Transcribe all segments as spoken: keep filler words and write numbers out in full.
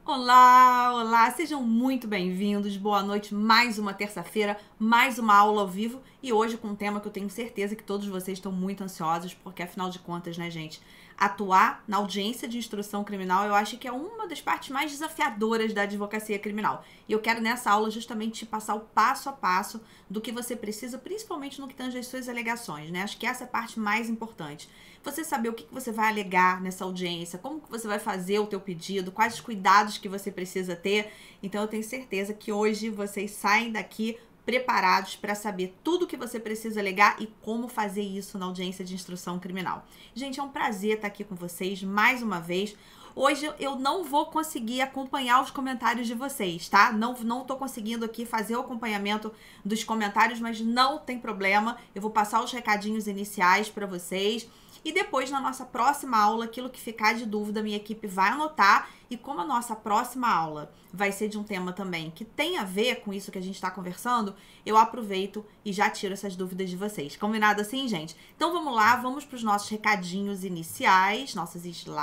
Olá, olá, sejam muito bem-vindos, boa noite, mais uma terça-feira, mais uma aula ao vivo e hoje com um tema que eu tenho certeza que todos vocês estão muito ansiosos, porque afinal de contas, né, gente, atuar na audiência de instrução criminal eu acho que é uma das partes mais desafiadoras da advocacia criminal e eu quero nessa aula justamente te passar o passo a passo do que você precisa, principalmente no que tange às suas alegações, né, acho que essa é a parte mais importante. Você saber o que você vai alegar nessa audiência, como que você vai fazer o teu pedido, quais os cuidados que você precisa ter. Então eu tenho certeza que hoje vocês saem daqui preparados para saber tudo o que você precisa alegar e como fazer isso na audiência de instrução criminal. Gente, é um prazer estar aqui com vocês mais uma vez. Hoje eu não vou conseguir acompanhar os comentários de vocês, tá? Não, não tô conseguindo aqui fazer o acompanhamento dos comentários, mas não tem problema. Eu vou passar os recadinhos iniciais para vocês. E depois, na nossa próxima aula, aquilo que ficar de dúvida, minha equipe vai anotar. E como a nossa próxima aula vai ser de um tema também que tem a ver com isso que a gente está conversando, eu aproveito e já tiro essas dúvidas de vocês. Combinado assim, gente? Então vamos lá, vamos para os nossos recadinhos iniciais, nossos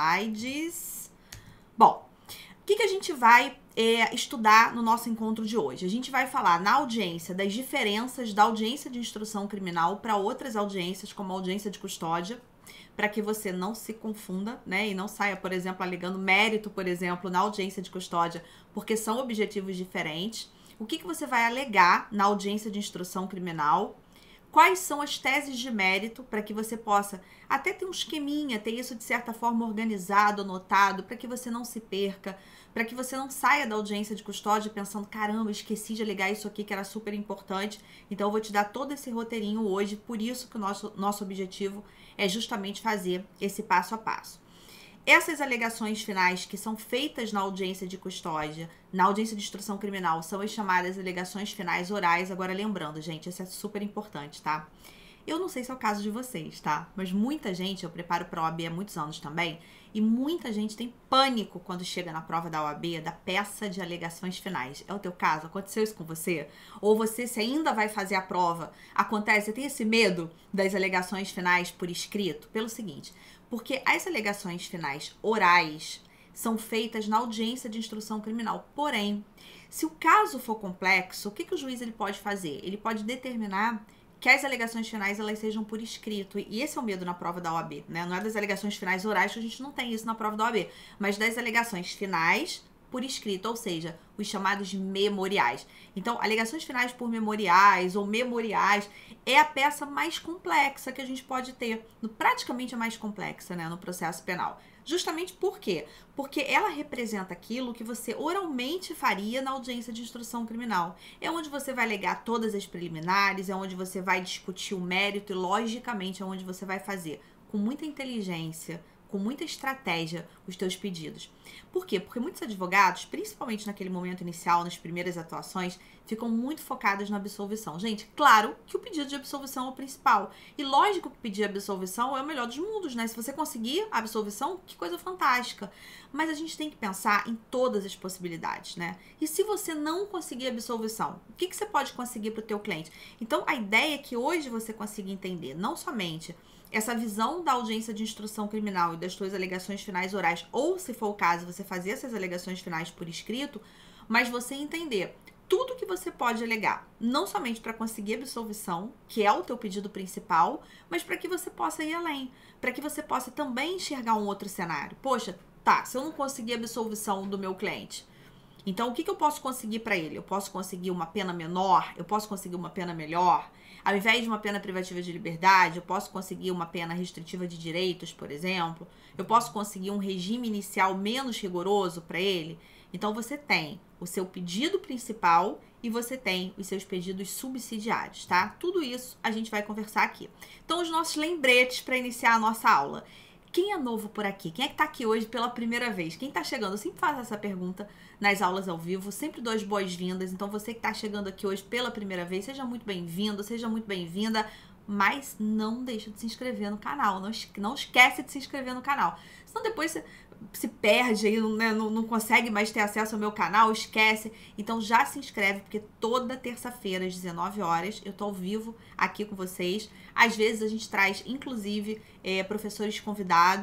slides. Bom, o que, que a gente vai é, estudar no nosso encontro de hoje? A gente vai falar na audiência das diferenças da audiência de instrução criminal para outras audiências, como a audiência de custódia, para que você não se confunda, né, e não saia, por exemplo, alegando mérito, por exemplo, na audiência de custódia, porque são objetivos diferentes. O que, que você vai alegar na audiência de instrução criminal? Quais são as teses de mérito para que você possa até ter um esqueminha, ter isso de certa forma organizado, anotado, para que você não se perca, para que você não saia da audiência de custódia pensando, caramba, esqueci de alegar isso aqui que era super importante. Então eu vou te dar todo esse roteirinho hoje, por isso que o nosso, nosso objetivo é justamente fazer esse passo a passo. Essas alegações finais que são feitas na audiência de custódia, na audiência de instrução criminal, são as chamadas alegações finais orais. Agora lembrando, gente, isso é super importante, tá? Eu não sei se é o caso de vocês, tá? Mas muita gente, eu preparo para a O A B há muitos anos também, e muita gente tem pânico quando chega na prova da O A B, da peça de alegações finais. É o teu caso? Aconteceu isso com você? Ou você, se ainda vai fazer a prova, acontece, você tem esse medo das alegações finais por escrito? Pelo seguinte, porque as alegações finais orais são feitas na audiência de instrução criminal. Porém, se o caso for complexo, o que, que o juiz ele pode fazer? Ele pode determinar que as alegações finais elas sejam por escrito. E esse é o medo na prova da O A B, né? Não é das alegações finais orais, que a gente não tem isso na prova da O A B, mas das alegações finais por escrito, ou seja, os chamados memoriais. Então, alegações finais por memoriais ou memoriais é a peça mais complexa que a gente pode ter, praticamente a mais complexa, né, no processo penal. Justamente por quê? Porque ela representa aquilo que você oralmente faria na audiência de instrução criminal. É onde você vai alegar todas as preliminares, é onde você vai discutir o mérito e, logicamente, é onde você vai fazer com muita inteligência, com muita estratégia, os teus pedidos. Por quê? Porque muitos advogados, principalmente naquele momento inicial, nas primeiras atuações, ficam muito focados na absolvição. Gente, claro que o pedido de absolvição é o principal. E lógico que pedir absolvição é o melhor dos mundos, né? Se você conseguir a absolvição, que coisa fantástica. Mas a gente tem que pensar em todas as possibilidades, né? E se você não conseguir a absolvição, o que, que você pode conseguir para o teu cliente? Então, a ideia é que hoje você consiga entender, não somente essa visão da audiência de instrução criminal e das suas alegações finais orais, ou, se for o caso, você fazer essas alegações finais por escrito, mas você entender tudo que você pode alegar, não somente para conseguir absolvição, que é o teu pedido principal, mas para que você possa ir além, para que você possa também enxergar um outro cenário. Poxa, tá, se eu não conseguir a absolvição do meu cliente, então o que, que eu posso conseguir para ele? Eu posso conseguir uma pena menor? Eu posso conseguir uma pena melhor? Ao invés de uma pena privativa de liberdade, eu posso conseguir uma pena restritiva de direitos, por exemplo. Eu posso conseguir um regime inicial menos rigoroso para ele. Então, você tem o seu pedido principal e você tem os seus pedidos subsidiários, tá? Tudo isso a gente vai conversar aqui. Então, os nossos lembretes para iniciar a nossa aula. Quem é novo por aqui? Quem é que tá aqui hoje pela primeira vez? Quem tá chegando? Eu sempre faço essa pergunta nas aulas ao vivo, sempre dou as boas-vindas. Então, você que tá chegando aqui hoje pela primeira vez, seja muito bem-vindo, seja muito bem-vinda. Mas não deixa de se inscrever no canal, não, não esquece de se inscrever no canal. Senão depois você se perde aí, né, não, não consegue mais ter acesso ao meu canal, esquece. Então já se inscreve, porque toda terça-feira às dezenove horas eu tô ao vivo aqui com vocês. Às vezes a gente traz, inclusive, é, professores convidados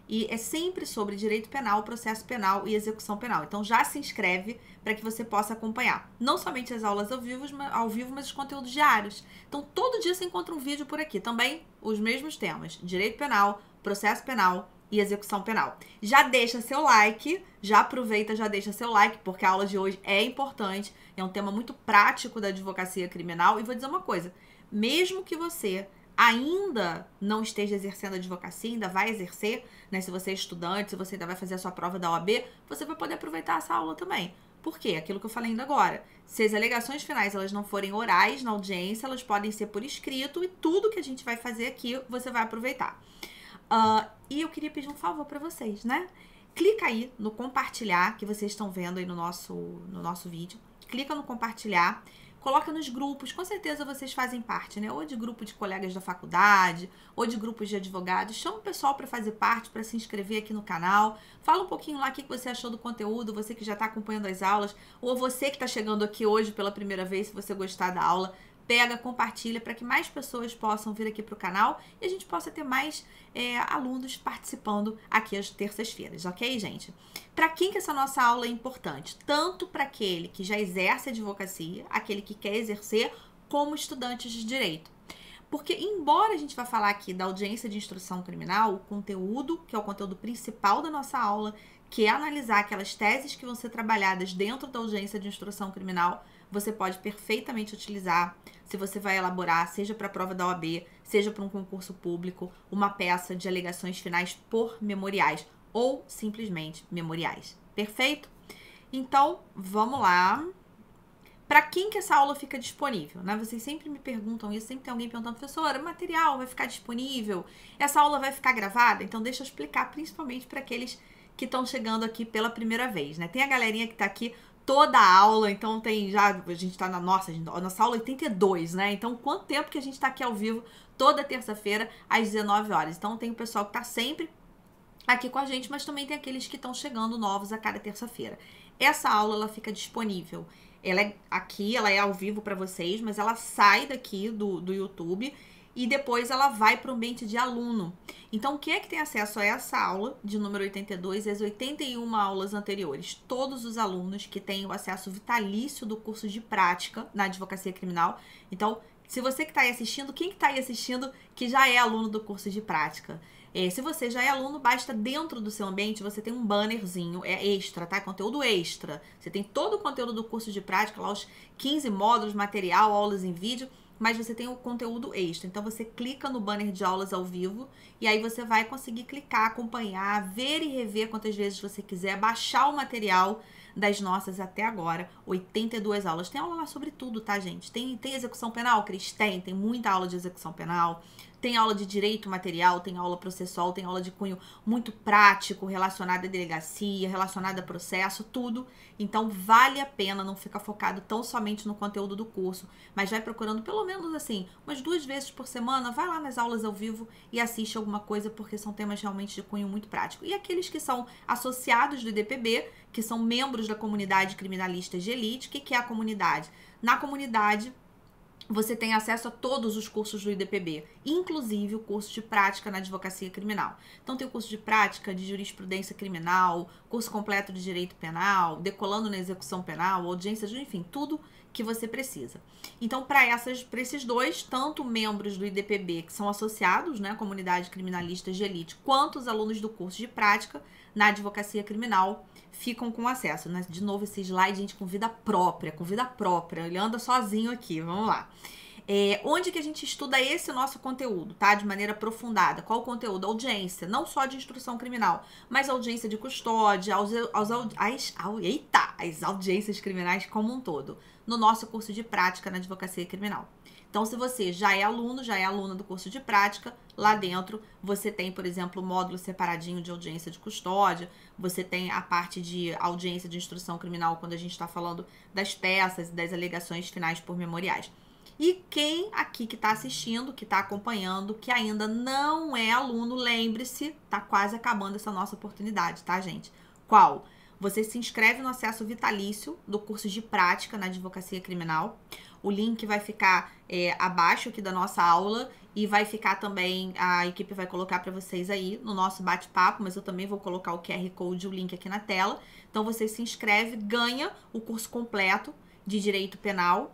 e é sempre sobre direito penal, processo penal e execução penal. Então já se inscreve para que você possa acompanhar não somente as aulas ao vivo, ao vivo, mas os conteúdos diários. Então todo dia você encontra um vídeo por aqui. Também os mesmos temas, direito penal, processo penal e execução penal. Já deixa seu like, já aproveita, já deixa seu like, porque a aula de hoje é importante, é um tema muito prático da advocacia criminal. E vou dizer uma coisa, mesmo que você ainda não esteja exercendo a advocacia, ainda vai exercer, né? Se você é estudante, se você ainda vai fazer a sua prova da O A B, você vai poder aproveitar essa aula também. Por quê? Aquilo que eu falei ainda agora. Se as alegações finais elas não forem orais na audiência, elas podem ser por escrito e tudo que a gente vai fazer aqui você vai aproveitar. Uh, e eu queria pedir um favor para vocês, né? Clica aí no compartilhar que vocês estão vendo aí no nosso, no nosso vídeo. Clica no compartilhar. Coloca nos grupos, com certeza vocês fazem parte, né? Ou de grupo de colegas da faculdade, ou de grupos de advogados. Chama o pessoal para fazer parte, para se inscrever aqui no canal. Fala um pouquinho lá o que você achou do conteúdo, você que já está acompanhando as aulas, ou você que está chegando aqui hoje pela primeira vez, se você gostar da aula, pega, compartilha para que mais pessoas possam vir aqui para o canal e a gente possa ter mais é, alunos participando aqui às terças-feiras, ok, gente? Para quem que essa nossa aula é importante? Tanto para aquele que já exerce advocacia, aquele que quer exercer, como estudantes de direito. Porque, embora a gente vá falar aqui da audiência de instrução criminal, o conteúdo, que é o conteúdo principal da nossa aula, que é analisar aquelas teses que vão ser trabalhadas dentro da audiência de instrução criminal, você pode perfeitamente utilizar se você vai elaborar, seja para a prova da O A B, seja para um concurso público, uma peça de alegações finais por memoriais ou simplesmente memoriais. Perfeito? Então, vamos lá. Para quem que essa aula fica disponível, né? Vocês sempre me perguntam isso, sempre tem alguém perguntando, professora, o material vai ficar disponível? Essa aula vai ficar gravada? Então, deixa eu explicar, principalmente para aqueles que estão chegando aqui pela primeira vez, né? Tem a galerinha que está aqui toda a aula, então tem já, a gente tá na nossa, a nossa aula oitenta e dois, né? Então, quanto tempo que a gente tá aqui ao vivo toda terça-feira às dezenove horas. Então, tem o pessoal que tá sempre aqui com a gente, mas também tem aqueles que estão chegando novos a cada terça-feira. Essa aula, ela fica disponível. Ela é aqui, ela é ao vivo para vocês, mas ela sai daqui do, do YouTube e depois ela vai para o ambiente de aluno. Então, quem é que tem acesso a essa aula de número oitenta e dois e as oitenta e uma aulas anteriores? Todos os alunos que têm o acesso vitalício do curso de prática na advocacia criminal. Então, se você que está aí assistindo, quem que está aí assistindo que já é aluno do curso de prática? É, se você já é aluno, basta dentro do seu ambiente, você tem um bannerzinho, é extra, tá? Conteúdo extra. Você tem todo o conteúdo do curso de prática, lá os quinze módulos, material, aulas em vídeo, mas você tem o conteúdo extra. Então, você clica no banner de aulas ao vivo e aí você vai conseguir clicar, acompanhar, ver e rever quantas vezes você quiser, baixar o material das nossas até agora, oitenta e duas aulas. Tem aula lá sobre tudo, tá, gente? Tem, tem execução penal, Cris? Tem, tem muita aula de execução penal. Tem aula de direito material, tem aula processual, tem aula de cunho muito prático, relacionada à delegacia, relacionada a processo, tudo. Então, vale a pena não ficar focado tão somente no conteúdo do curso, mas vai procurando pelo menos, assim, umas duas vezes por semana, vai lá nas aulas ao vivo e assiste alguma coisa, porque são temas realmente de cunho muito prático. E aqueles que são associados do I D P B, que são membros da comunidade criminalista de elite, o que, que é a comunidade? Na comunidade, você tem acesso a todos os cursos do I D P B, inclusive o curso de prática na advocacia criminal. Então tem o curso de prática de jurisprudência criminal, curso completo de direito penal, decolando na execução penal, audiência de, enfim, tudo que você precisa. Então, para essas, para esses dois, tanto membros do I D P B que são associados, né, comunidade criminalista de elite, quanto os alunos do curso de prática na advocacia criminal ficam com acesso, né? De novo, esse slide, gente, com vida própria, com vida própria. Ele anda sozinho aqui, vamos lá. É, onde que a gente estuda esse nosso conteúdo, tá? De maneira aprofundada. Qual o conteúdo? Audiência, não só de instrução criminal, mas audiência de custódia, aos, aos, as, ao, eita, as audiências criminais como um todo, no nosso curso de prática na advocacia criminal. Então, se você já é aluno, já é aluna do curso de prática, lá dentro você tem, por exemplo, o módulo separadinho de audiência de custódia, você tem a parte de audiência de instrução criminal quando a gente está falando das peças e das alegações finais por memoriais. E quem aqui que está assistindo, que está acompanhando, que ainda não é aluno, lembre-se, tá quase acabando essa nossa oportunidade, tá, gente? Qual? você se inscreve no acesso vitalício do curso de prática na advocacia criminal. O link vai ficar é, abaixo aqui da nossa aula e vai ficar também, a equipe vai colocar para vocês aí no nosso bate-papo, mas eu também vou colocar o Q R Code, o link aqui na tela. Então você se inscreve, ganha o curso completo de Direito Penal.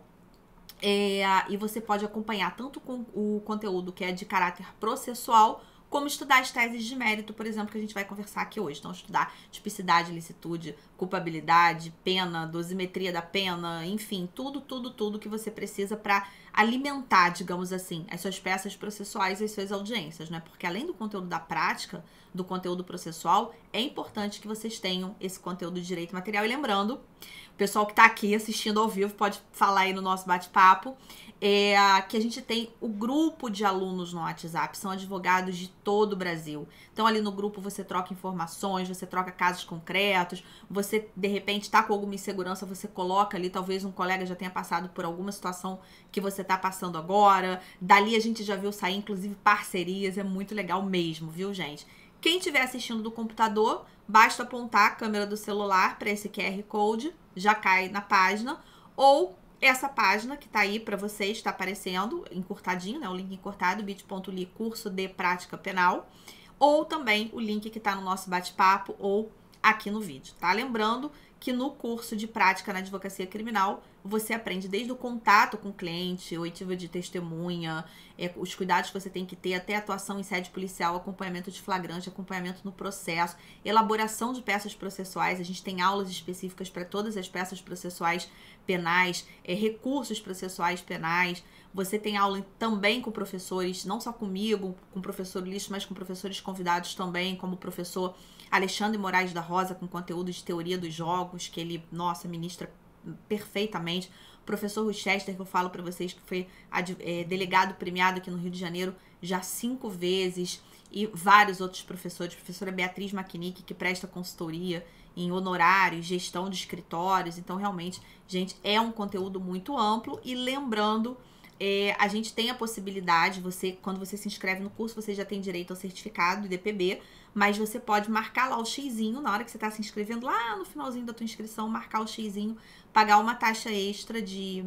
É, e você pode acompanhar tanto com o conteúdo que é de caráter processual, como estudar as teses de mérito, por exemplo, que a gente vai conversar aqui hoje. Então, estudar tipicidade, licitude, culpabilidade, pena, dosimetria da pena, enfim, tudo, tudo, tudo que você precisa para alimentar, digamos assim, as suas peças processuais e as suas audiências, né? Porque além do conteúdo da prática, do conteúdo processual, é importante que vocês tenham esse conteúdo de direito material. E lembrando, o pessoal que está aqui assistindo ao vivo pode falar aí no nosso bate-papo, é, que a gente tem o grupo de alunos no WhatsApp, são advogados de todo o Brasil. Então ali no grupo você troca informações, você troca casos concretos, você de repente está com alguma insegurança, você coloca ali, talvez um colega já tenha passado por alguma situação que você está passando agora. Dali a gente já viu sair inclusive parcerias, é muito legal mesmo, viu, gente? Quem estiver assistindo do computador, basta apontar a câmera do celular para esse Q R Code, já cai na página, ou essa página que tá aí para vocês, está aparecendo encurtadinho, né? O link encurtado, bit ponto l y curso de prática penal, ou também o link que tá no nosso bate-papo ou aqui no vídeo, tá? Lembrando que no curso de prática na advocacia criminal, você aprende desde o contato com o cliente, oitiva de testemunha, é, os cuidados que você tem que ter, até atuação em sede policial, acompanhamento de flagrante, acompanhamento no processo, elaboração de peças processuais. A gente tem aulas específicas para todas as peças processuais penais, é, recursos processuais penais. Você tem aula também com professores, não só comigo, com o professor Ulisses, mas com professores convidados também, como o professor Alexandre Moraes da Rosa, com conteúdo de teoria dos jogos, que ele, nossa, ministra perfeitamente. O professor Rochester, que eu falo para vocês, que foi é, delegado premiado aqui no Rio de Janeiro já cinco vezes, e vários outros professores. Professora Beatriz Maquinic, que presta consultoria em honorários, gestão de escritórios. Então, realmente, gente, é um conteúdo muito amplo. E lembrando, é, a gente tem a possibilidade, você, quando você se inscreve no curso, você já tem direito ao certificado do I D P B, mas você pode marcar lá o xizinho, na hora que você está se inscrevendo, lá no finalzinho da tua inscrição, marcar o xizinho, pagar uma taxa extra de,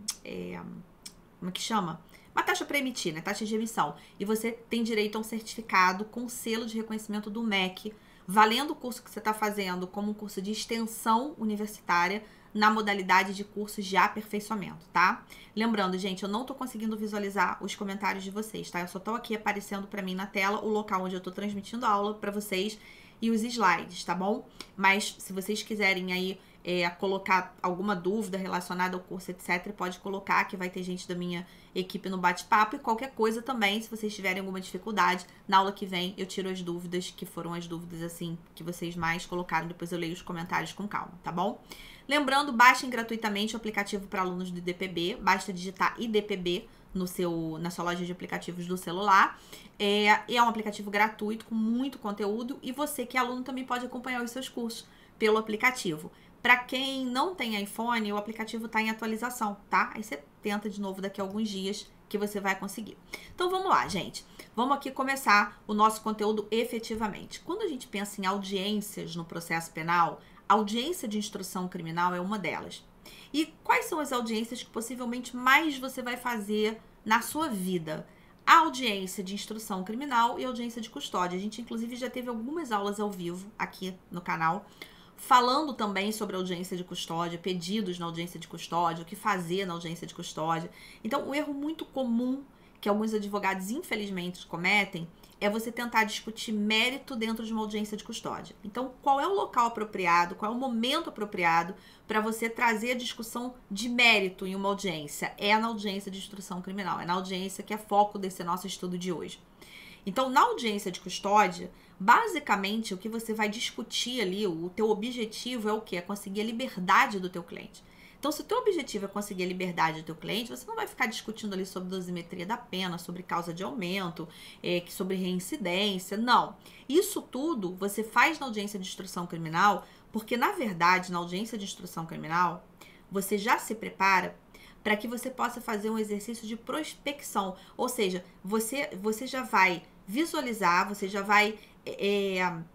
é, como é que chama? Uma taxa para emitir, né? Taxa de emissão. E você tem direito a um certificado com selo de reconhecimento do M E C, valendo o curso que você está fazendo como um curso de extensão universitária, na modalidade de cursos de aperfeiçoamento, tá? Lembrando, gente, eu não tô conseguindo visualizar os comentários de vocês, tá? Eu só tô aqui aparecendo pra mim na tela o local onde eu tô transmitindo a aula pra vocês e os slides, tá bom? Mas se vocês quiserem aí é, colocar alguma dúvida relacionada ao curso, etcétera, pode colocar, que vai ter gente da minha equipe no bate-papo. E qualquer coisa também, se vocês tiverem alguma dificuldade, na aula que vem eu tiro as dúvidas, que foram as dúvidas, assim, que vocês mais colocaram. Depois eu leio os comentários com calma, tá bom? Lembrando, baixem gratuitamente o aplicativo para alunos do I D P B. Basta digitar I D P B no seu, na sua loja de aplicativos do celular. É, é um aplicativo gratuito com muito conteúdo, e você que é aluno também pode acompanhar os seus cursos pelo aplicativo. Para quem não tem iPhone, o aplicativo está em atualização, tá? Aí você tenta de novo daqui a alguns dias que você vai conseguir. Então vamos lá, gente. Vamos aqui começar o nosso conteúdo efetivamente. Quando a gente pensa em audiências no processo penal, a audiência de instrução criminal é uma delas. E quais são as audiências que possivelmente mais você vai fazer na sua vida? A audiência de instrução criminal e a audiência de custódia. A gente, inclusive, já teve algumas aulas ao vivo aqui no canal, falando também sobre audiência de custódia, pedidos na audiência de custódia, o que fazer na audiência de custódia. Então, um erro muito comum que alguns advogados, infelizmente, cometem é você tentar discutir mérito dentro de uma audiência de custódia. Então, qual é o local apropriado, qual é o momento apropriado para você trazer a discussão de mérito em uma audiência? É na audiência de instrução criminal, é na audiência que é foco desse nosso estudo de hoje. Então, na audiência de custódia, basicamente, o que você vai discutir ali, o teu objetivo é o quê? É conseguir a liberdade do teu cliente. Então, se o teu objetivo é conseguir a liberdade do teu cliente, você não vai ficar discutindo ali sobre dosimetria da pena, sobre causa de aumento, é, sobre reincidência, não. Isso tudo você faz na audiência de instrução criminal, porque, na verdade, na audiência de instrução criminal, você já se prepara para que você possa fazer um exercício de prospecção. Ou seja, você, você já vai visualizar, você já vai é,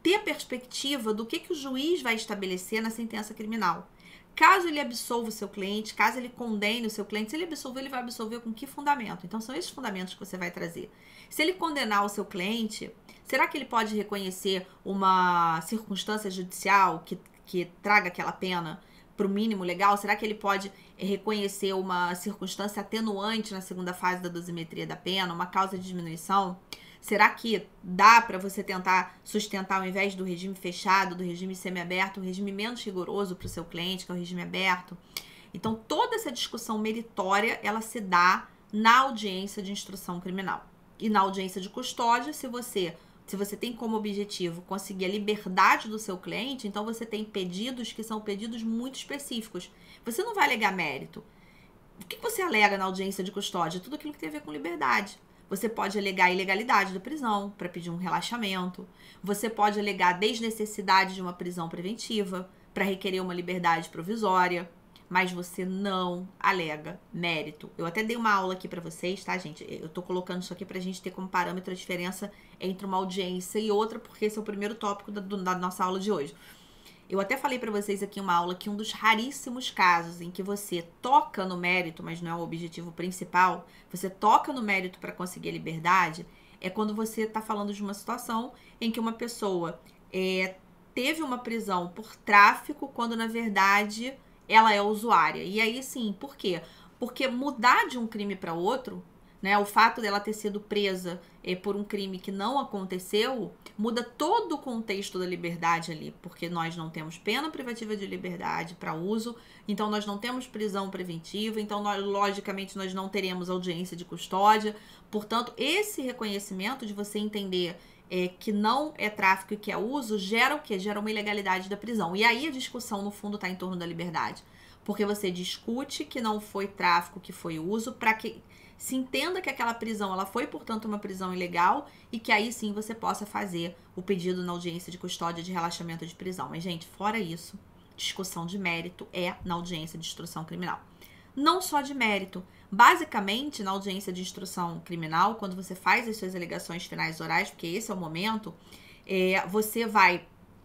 ter perspectiva do que, que o juiz vai estabelecer na sentença criminal. Caso ele absolva o seu cliente, caso ele condene o seu cliente, se ele absolver, ele vai absolver com que fundamento? Então, são esses fundamentos que você vai trazer. Se ele condenar o seu cliente, será que ele pode reconhecer uma circunstância judicial que, que traga aquela pena para o mínimo legal? Será que ele pode reconhecer uma circunstância atenuante na segunda fase da dosimetria da pena, uma causa de diminuição? Será que dá para você tentar sustentar, ao invés do regime fechado, do regime semiaberto, um regime menos rigoroso para o seu cliente, que é o regime aberto? Então, toda essa discussão meritória, ela se dá na audiência de instrução criminal. E na audiência de custódia, se você, se você tem como objetivo conseguir a liberdade do seu cliente, então você tem pedidos que são pedidos muito específicos. Você não vai alegar mérito. O que você alega na audiência de custódia? Tudo aquilo que tem a ver com liberdade. Você pode alegar a ilegalidade da prisão para pedir um relaxamento. Você pode alegar a desnecessidade de uma prisão preventiva para requerer uma liberdade provisória. Mas você não alega mérito. Eu até dei uma aula aqui para vocês, tá, gente? Eu tô colocando isso aqui pra gente ter como parâmetro a diferença entre uma audiência e outra, porque esse é o primeiro tópico da, da nossa aula de hoje. Eu até falei para vocês aqui uma aula que um dos raríssimos casos em que você toca no mérito, mas não é o objetivo principal, você toca no mérito para conseguir a liberdade, é quando você está falando de uma situação em que uma pessoa é, teve uma prisão por tráfico, quando na verdade ela é usuária. E aí sim, por quê? Porque mudar de um crime para outro, né, o fato dela ter sido presa é, por um crime que não aconteceu, muda todo o contexto da liberdade ali, porque nós não temos pena privativa de liberdade para uso, então nós não temos prisão preventiva, então nós, logicamente nós não teremos audiência de custódia. Portanto, esse reconhecimento de você entender é, que não é tráfico e que é uso, gera o quê? Gera uma ilegalidade da prisão. E aí a discussão, no fundo, está em torno da liberdade, porque você discute que não foi tráfico, que foi uso, para que se entenda que aquela prisão ela foi, portanto, uma prisão ilegal e que aí sim você possa fazer o pedido na audiência de custódia de relaxamento de prisão. Mas, gente, fora isso, discussão de mérito é na audiência de instrução criminal. Não só de mérito. Basicamente, na audiência de instrução criminal, quando você faz as suas alegações finais orais, porque esse é o momento, é, você vai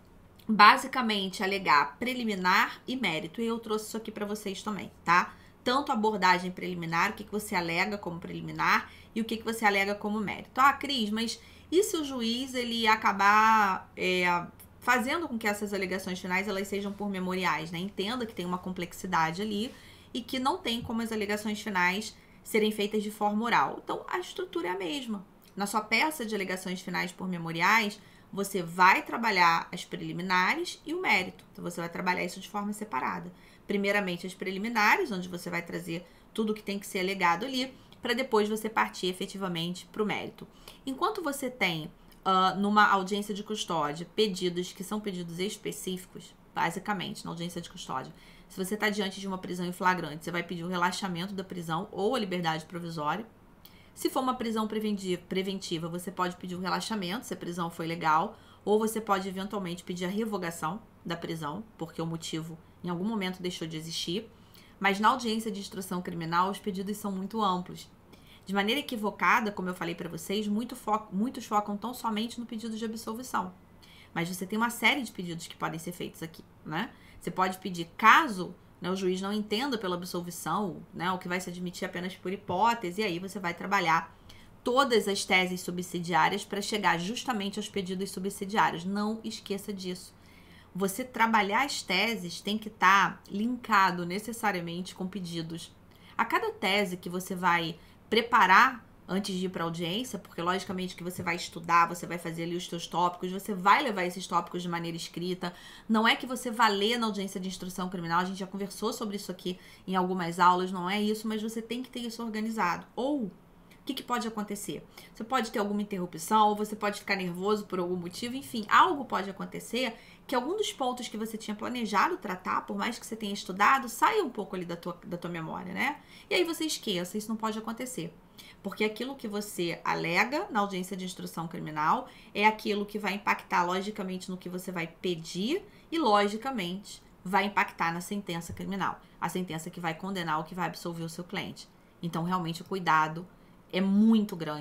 basicamente alegar preliminar e mérito. E eu trouxe isso aqui para vocês também, tá? Tanto a abordagem preliminar, o que, que você alega como preliminar e o que, que você alega como mérito. Ah, Cris, mas e se o juiz ele acabar é, fazendo com que essas alegações finais elas sejam por memoriais, né? Entenda que tem uma complexidade ali e que não tem como as alegações finais serem feitas de forma oral. Então, a estrutura é a mesma. Na sua peça de alegações finais por memoriais, você vai trabalhar as preliminares e o mérito. Então, você vai trabalhar isso de forma separada. Primeiramente, as preliminares, onde você vai trazer tudo que tem que ser alegado ali, para depois você partir efetivamente para o mérito. Enquanto você tem, uh, numa audiência de custódia, pedidos que são pedidos específicos, basicamente, na audiência de custódia, se você está diante de uma prisão em flagrante, você vai pedir o relaxamento da prisão ou a liberdade provisória. Se for uma prisão preventiva, você pode pedir o relaxamento, se a prisão foi legal, ou você pode eventualmente pedir a revogação da prisão, porque o motivo em algum momento deixou de existir. Mas na audiência de instrução criminal, os pedidos são muito amplos. De maneira equivocada, como eu falei para vocês, muito fo- muitos focam tão somente no pedido de absolvição. Mas você tem uma série de pedidos que podem ser feitos aqui, né? Você pode pedir, caso, né, o juiz não entenda pela absolvição, né, o que vai se admitir apenas por hipótese, e aí você vai trabalhar todas as teses subsidiárias para chegar justamente aos pedidos subsidiários. Não esqueça disso. Você trabalhar as teses tem que estar linkado necessariamente com pedidos. A cada tese que você vai preparar antes de ir para a audiência, porque logicamente que você vai estudar, você vai fazer ali os seus tópicos, você vai levar esses tópicos de maneira escrita. Não é que você vá ler na audiência de instrução criminal, a gente já conversou sobre isso aqui em algumas aulas, não é isso, mas você tem que ter isso organizado. Ou, o que, que pode acontecer? Você pode ter alguma interrupção, ou você pode ficar nervoso por algum motivo, enfim, algo pode acontecer que algum dos pontos que você tinha planejado tratar, por mais que você tenha estudado, saia um pouco ali da tua, da tua memória, né? E aí você esqueça, isso não pode acontecer. Porque aquilo que você alega na audiência de instrução criminal é aquilo que vai impactar, logicamente, no que você vai pedir e, logicamente, vai impactar na sentença criminal. A sentença que vai condenar ou que vai absolver o seu cliente. Então, realmente, o cuidado é muito grande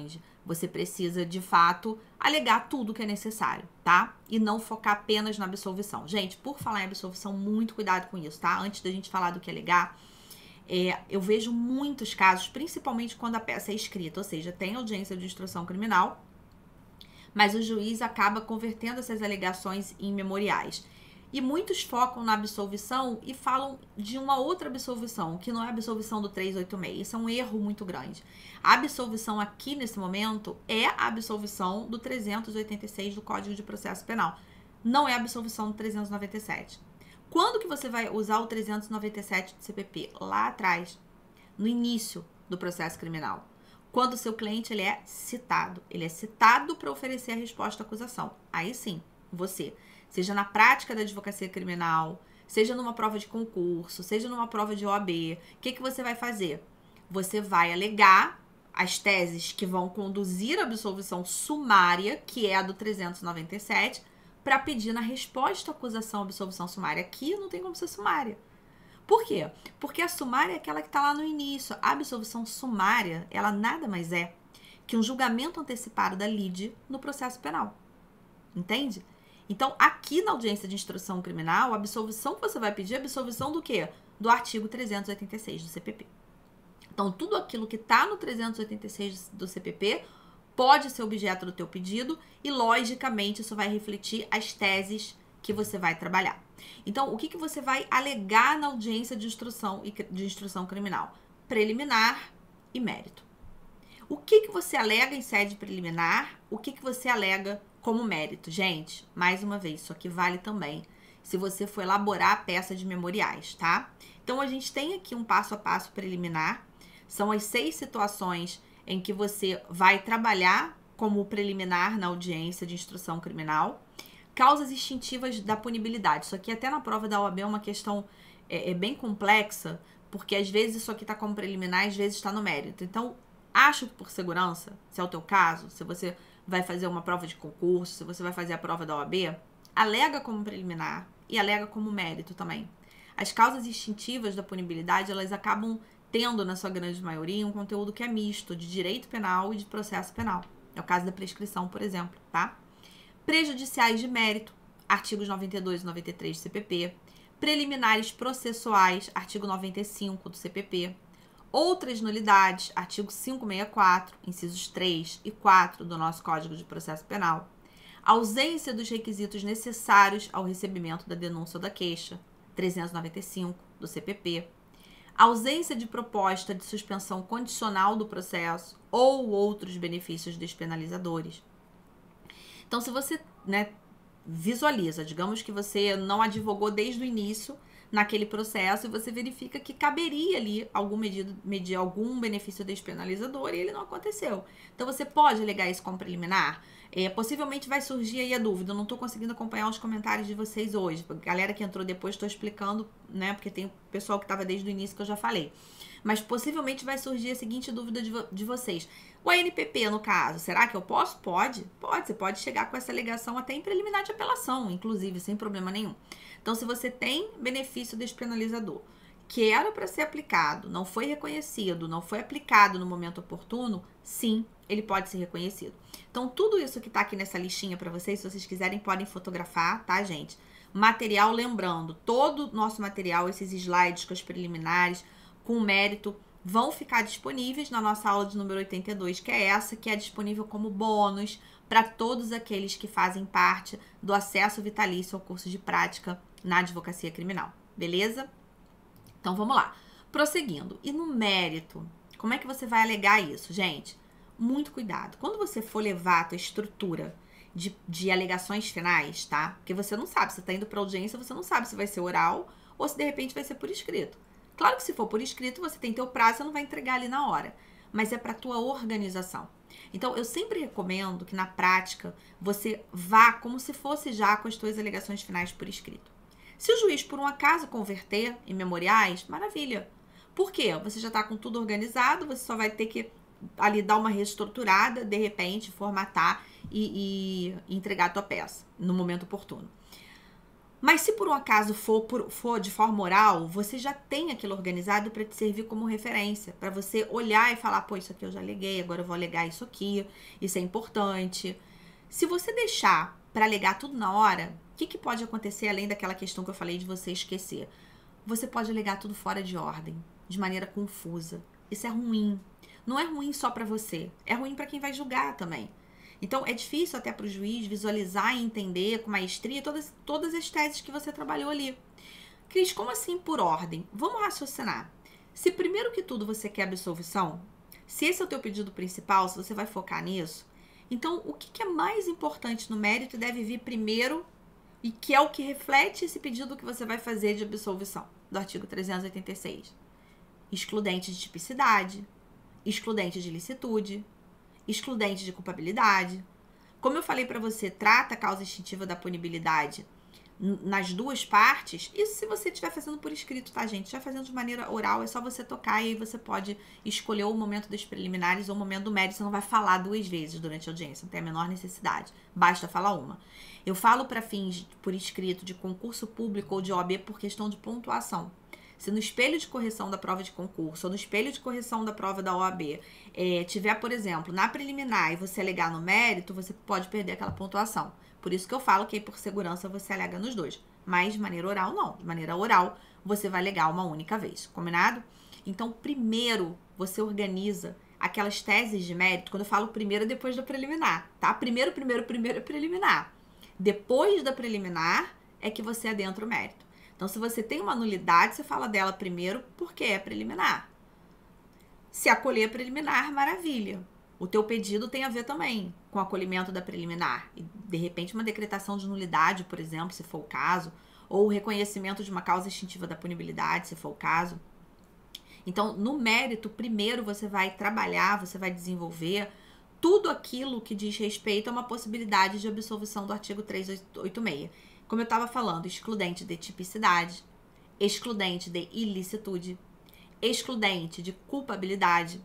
Você precisa, de fato, alegar tudo que é necessário, tá? E não focar apenas na absolvição. Gente, por falar em absolvição, muito cuidado com isso, tá? Antes da gente falar do que alegar, é, eu vejo muitos casos, principalmente quando a peça é escrita, ou seja, tem audiência de instrução criminal, mas o juiz acaba convertendo essas alegações em memoriais. E muitos focam na absolvição e falam de uma outra absolvição, que não é a absolvição do trezentos e oitenta e seis. Isso é um erro muito grande. A absolvição aqui, nesse momento, é a absolvição do trezentos e oitenta e seis do Código de Processo Penal. Não é a absolvição do trezentos e noventa e sete. Quando que você vai usar o trezentos e noventa e sete do C P P? Lá atrás, no início do processo criminal. Quando o seu cliente ele é citado. Ele é citado para oferecer a resposta à acusação. Aí sim, você... seja na prática da advocacia criminal, seja numa prova de concurso, seja numa prova de O A B, o que, que você vai fazer? Você vai alegar as teses que vão conduzir a absolvição sumária, que é a do trezentos e noventa e sete, para pedir na resposta à acusação a absolvição sumária. Aqui não tem como ser sumária. Por quê? Porque a sumária é aquela que está lá no início. A absolvição sumária, ela nada mais é que um julgamento antecipado da lide no processo penal. Entende? Então, aqui na audiência de instrução criminal, a absolvição que você vai pedir é a absolvição do quê? Do artigo trezentos e oitenta e seis do C P P. Então, tudo aquilo que está no trezentos e oitenta e seis do C P P pode ser objeto do teu pedido e, logicamente, isso vai refletir as teses que você vai trabalhar. Então, o que, que você vai alegar na audiência de instrução, de instrução criminal? Preliminar e mérito. O que, que você alega em sede preliminar? O que, que você alega como mérito? Gente, mais uma vez, isso aqui vale também se você for elaborar a peça de memoriais, tá? Então, a gente tem aqui um passo a passo preliminar. São as seis situações em que você vai trabalhar como preliminar na audiência de instrução criminal. Causas extintivas da punibilidade. Isso aqui até na prova da O A B é uma questão é, é bem complexa, porque às vezes isso aqui está como preliminar, às vezes está no mérito. Então, acho que por segurança, se é o teu caso, se você vai fazer uma prova de concurso, se você vai fazer a prova da O A B, alega como preliminar e alega como mérito também. As causas extintivas da punibilidade, elas acabam tendo, na sua grande maioria, um conteúdo que é misto de direito penal e de processo penal. É o caso da prescrição, por exemplo, tá? Prejudiciais de mérito, artigos noventa e dois e noventa e três do C P P. Preliminares processuais, artigo noventa e cinco do C P P. Outras nulidades, artigo quinhentos e sessenta e quatro, incisos três e quatro do nosso Código de Processo Penal. Ausência dos requisitos necessários ao recebimento da denúncia ou da queixa, trezentos e noventa e cinco do C P P. Ausência de proposta de suspensão condicional do processo ou outros benefícios despenalizadores. Então, se você, né, visualiza, digamos que você não advogou desde o início naquele processo e você verifica que caberia ali algum, medido, medir algum benefício despenalizador e ele não aconteceu. Então, você pode alegar isso como preliminar? É, possivelmente vai surgir aí a dúvida, eu não estou conseguindo acompanhar os comentários de vocês hoje. A galera que entrou depois, estou explicando, né, porque tem pessoal que estava desde o início que eu já falei. Mas possivelmente vai surgir a seguinte dúvida de, vo de vocês. O A N P P, no caso, será que eu posso? Pode, pode. Você pode chegar com essa alegação até em preliminar de apelação, inclusive, sem problema nenhum. Então, se você tem benefício despenalizador que era para ser aplicado, não foi reconhecido, não foi aplicado no momento oportuno, sim, ele pode ser reconhecido. Então, tudo isso que tá aqui nessa listinha para vocês, se vocês quiserem, podem fotografar, tá, gente? Material, lembrando, todo o nosso material, esses slides com as preliminares, com mérito, vão ficar disponíveis na nossa aula de número oitenta e dois, que é essa, que é disponível como bônus para todos aqueles que fazem parte do acesso vitalício ao curso de prática na advocacia criminal, beleza? Então, vamos lá. Prosseguindo. E no mérito, como é que você vai alegar isso, gente? Muito cuidado. Quando você for levar a tua estrutura de, de alegações finais, tá? Porque você não sabe, você tá indo pra audiência, você não sabe se vai ser oral ou se de repente vai ser por escrito. Claro que se for por escrito, você tem teu prazo, você não vai entregar ali na hora. Mas é pra tua organização. Então, eu sempre recomendo que na prática você vá como se fosse já com as tuas alegações finais por escrito. Se o juiz, por um acaso, converter em memoriais, maravilha. Por quê? Você já está com tudo organizado, você só vai ter que ali dar uma reestruturada, de repente, formatar e, e entregar a tua peça no momento oportuno. Mas se por um acaso for, por, for de forma oral, você já tem aquilo organizado para te servir como referência, para você olhar e falar, pô, isso aqui eu já aleguei, agora eu vou alegar isso aqui, isso é importante. Se você deixar para alegar tudo na hora, o que, que pode acontecer além daquela questão que eu falei de você esquecer? Você pode alegar tudo fora de ordem, de maneira confusa. Isso é ruim. Não é ruim só para você, é ruim para quem vai julgar também. Então, é difícil até para o juiz visualizar e entender com maestria todas, todas as teses que você trabalhou ali. Cris, como assim por ordem? Vamos raciocinar. Se primeiro que tudo você quer absolvição, se esse é o teu pedido principal, se você vai focar nisso, então o que, que é mais importante no mérito deve vir primeiro e que é o que reflete esse pedido que você vai fazer de absolvição, do artigo trezentos e oitenta e seis. Excludente de tipicidade, excludente de licitude, excludente de culpabilidade. Como eu falei para você, trata a causa extintiva da punibilidade nas duas partes. Isso se você estiver fazendo por escrito, tá, gente? Se estiver fazendo de maneira oral, é só você tocar e aí você pode escolher o momento dos preliminares ou o momento do mérito. Você não vai falar duas vezes durante a audiência, não tem a menor necessidade. Basta falar uma. Eu falo para fins por escrito de concurso público ou de O A B por questão de pontuação. Se no espelho de correção da prova de concurso ou no espelho de correção da prova da O A B é, tiver, por exemplo, na preliminar e você alegar no mérito, você pode perder aquela pontuação. Por isso que eu falo que aí, por segurança você alega nos dois. Mas de maneira oral, não. De maneira oral, você vai alegar uma única vez. Combinado? Então, primeiro, você organiza aquelas teses de mérito. Quando eu falo primeiro, depois da preliminar, tá? Primeiro, primeiro, primeiro é preliminar. Depois da preliminar é que você adentra o mérito. Então, se você tem uma nulidade, você fala dela primeiro porque é preliminar. Se acolher a preliminar, maravilha. O teu pedido tem a ver também com o acolhimento da preliminar. E, de repente, uma decretação de nulidade, por exemplo, se for o caso. Ou o reconhecimento de uma causa extintiva da punibilidade, se for o caso. Então, no mérito, primeiro você vai trabalhar, você vai desenvolver tudo aquilo que diz respeito a uma possibilidade de absolvição do artigo trezentos e oitenta e seis. Como eu estava falando, excludente de tipicidade, excludente de ilicitude, excludente de culpabilidade,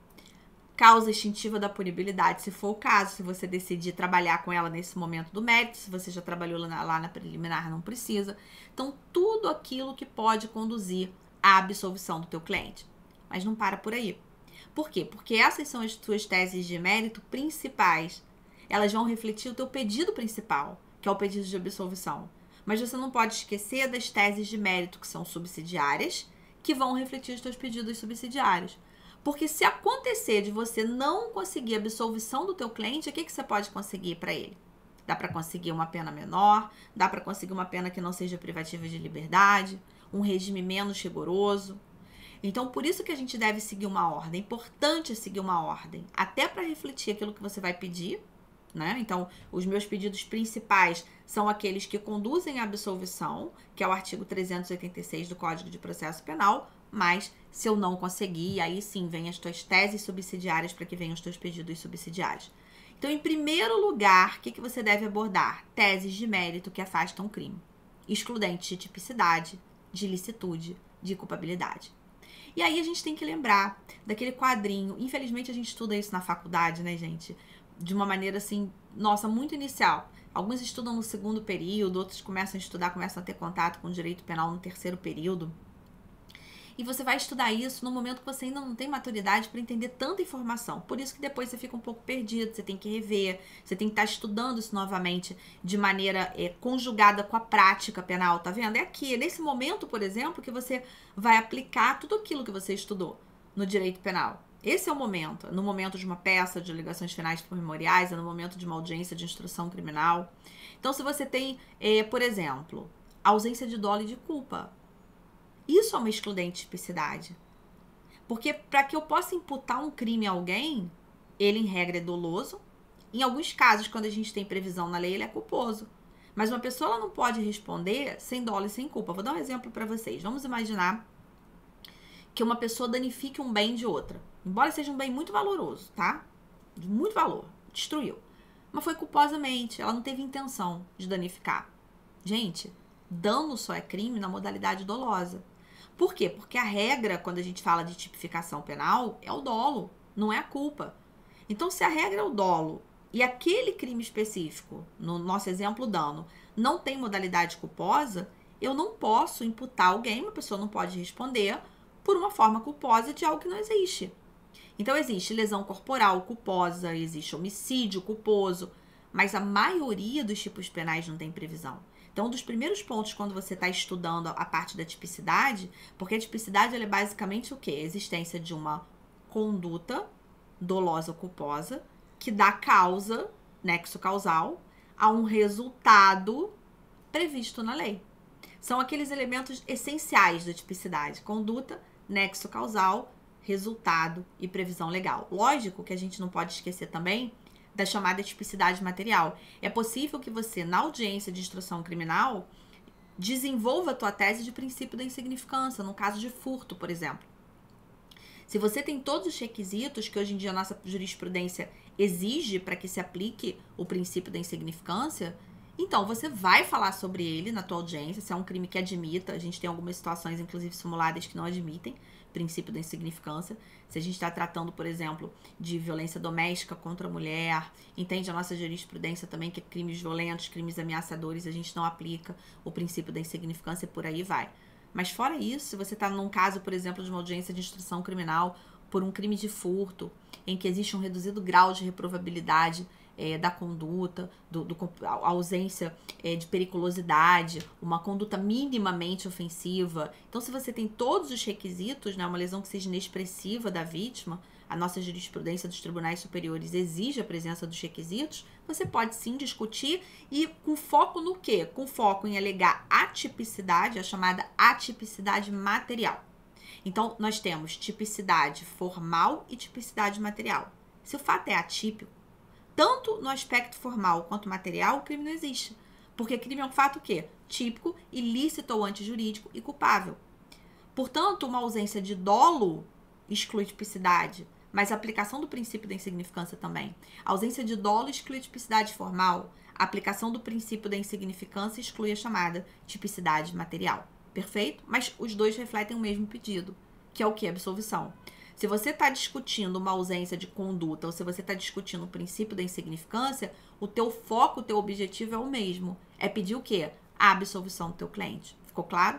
causa extintiva da punibilidade, se for o caso, se você decidir trabalhar com ela nesse momento do mérito, se você já trabalhou lá na, lá na preliminar, não precisa. Então, tudo aquilo que pode conduzir à absolvição do teu cliente. Mas não para por aí. Por quê? Porque essas são as tuas teses de mérito principais. Elas vão refletir o teu pedido principal, que é o pedido de absolvição. Mas você não pode esquecer das teses de mérito, que são subsidiárias, que vão refletir os teus pedidos subsidiários. Porque se acontecer de você não conseguir a absolvição do teu cliente, o que, que você pode conseguir para ele? Dá para conseguir uma pena menor, dá para conseguir uma pena que não seja privativa de liberdade, um regime menos rigoroso. Então, por isso que a gente deve seguir uma ordem. É importante seguir uma ordem, até para refletir aquilo que você vai pedir, né? Então, os meus pedidos principais são aqueles que conduzem à absolvição, que é o artigo trezentos e oitenta e seis do Código de Processo Penal, mas se eu não conseguir, aí sim vem as tuas teses subsidiárias para que venham os teus pedidos subsidiários. Então, em primeiro lugar, o que, que você deve abordar? Teses de mérito que afastam o crime, excludentes de tipicidade, de ilicitude, de culpabilidade. E aí a gente tem que lembrar daquele quadrinho, infelizmente a gente estuda isso na faculdade, né, gente? De uma maneira assim, nossa, muito inicial. Alguns estudam no segundo período, outros começam a estudar, começam a ter contato com o direito penal no terceiro período. E você vai estudar isso no momento que você ainda não tem maturidade para entender tanta informação. Por isso que depois você fica um pouco perdido, você tem que rever, você tem que estar estudando isso novamente de maneira é, conjugada com a prática penal, tá vendo? É aqui, é nesse momento, por exemplo, que você vai aplicar tudo aquilo que você estudou no direito penal. Esse é o momento, no momento de uma peça de alegações finais por memoriais, é no momento de uma audiência de instrução criminal. Então, se você tem, é, por exemplo, ausência de dolo e de culpa, isso é uma excludente de tipicidade. Porque para que eu possa imputar um crime a alguém, ele em regra é doloso. Em alguns casos, quando a gente tem previsão na lei, ele é culposo. Mas uma pessoa ela não pode responder sem dolo e sem culpa. Vou dar um exemplo para vocês. Vamos imaginar que uma pessoa danifique um bem de outra. Embora seja um bem muito valoroso, tá? De muito valor. Destruiu. Mas foi culposamente. Ela não teve intenção de danificar. Gente, dano só é crime na modalidade dolosa. Por quê? Porque a regra, quando a gente fala de tipificação penal, é o dolo, não é a culpa. Então, se a regra é o dolo e aquele crime específico, no nosso exemplo dano, não tem modalidade culposa, eu não posso imputar alguém, uma pessoa não pode responder por uma forma culposa de algo que não existe. Então, existe lesão corporal culposa, existe homicídio culposo, mas a maioria dos tipos penais não tem previsão. Então, um dos primeiros pontos quando você está estudando a parte da tipicidade, porque a tipicidade ela é basicamente o quê? A existência de uma conduta dolosa ou culposa que dá causa, nexo causal, a um resultado previsto na lei. São aqueles elementos essenciais da tipicidade: conduta, nexo causal, resultado e previsão legal. Lógico que a gente não pode esquecer também da chamada tipicidade material. É possível que você, na audiência de instrução criminal, desenvolva a tua tese de princípio da insignificância, no caso de furto, por exemplo. Se você tem todos os requisitos que hoje em dia a nossa jurisprudência exige para que se aplique o princípio da insignificância, então você vai falar sobre ele na tua audiência, se é um crime que admita. A gente tem algumas situações, inclusive simuladas, que não admitem princípio da insignificância. Se a gente está tratando, por exemplo, de violência doméstica contra a mulher, entende a nossa jurisprudência também que crimes violentos, crimes ameaçadores, a gente não aplica o princípio da insignificância e por aí vai. Mas fora isso, se você está num caso, por exemplo, de uma audiência de instrução criminal por um crime de furto, em que existe um reduzido grau de reprovabilidade é, da conduta, do, do, a ausência é, de periculosidade, uma conduta minimamente ofensiva. Então, se você tem todos os requisitos, né, uma lesão que seja inexpressiva da vítima, a nossa jurisprudência dos tribunais superiores exige a presença dos requisitos, você pode sim discutir e com foco no quê? Com foco em alegar atipicidade, a chamada atipicidade material. Então, nós temos tipicidade formal e tipicidade material. Se o fato é atípico, tanto no aspecto formal quanto material, o crime não existe. Porque crime é um fato o quê? Típico, ilícito ou antijurídico e culpável. Portanto, uma ausência de dolo exclui tipicidade, mas a aplicação do princípio da insignificância também. A ausência de dolo exclui a tipicidade formal. A aplicação do princípio da insignificância exclui a chamada tipicidade material. Perfeito? Mas os dois refletem o mesmo pedido, que é o que? Absolvição. Se você está discutindo uma ausência de conduta ou se você está discutindo o princípio da insignificância, o teu foco, o teu objetivo é o mesmo. É pedir o quê? A absolvição do teu cliente. Ficou claro?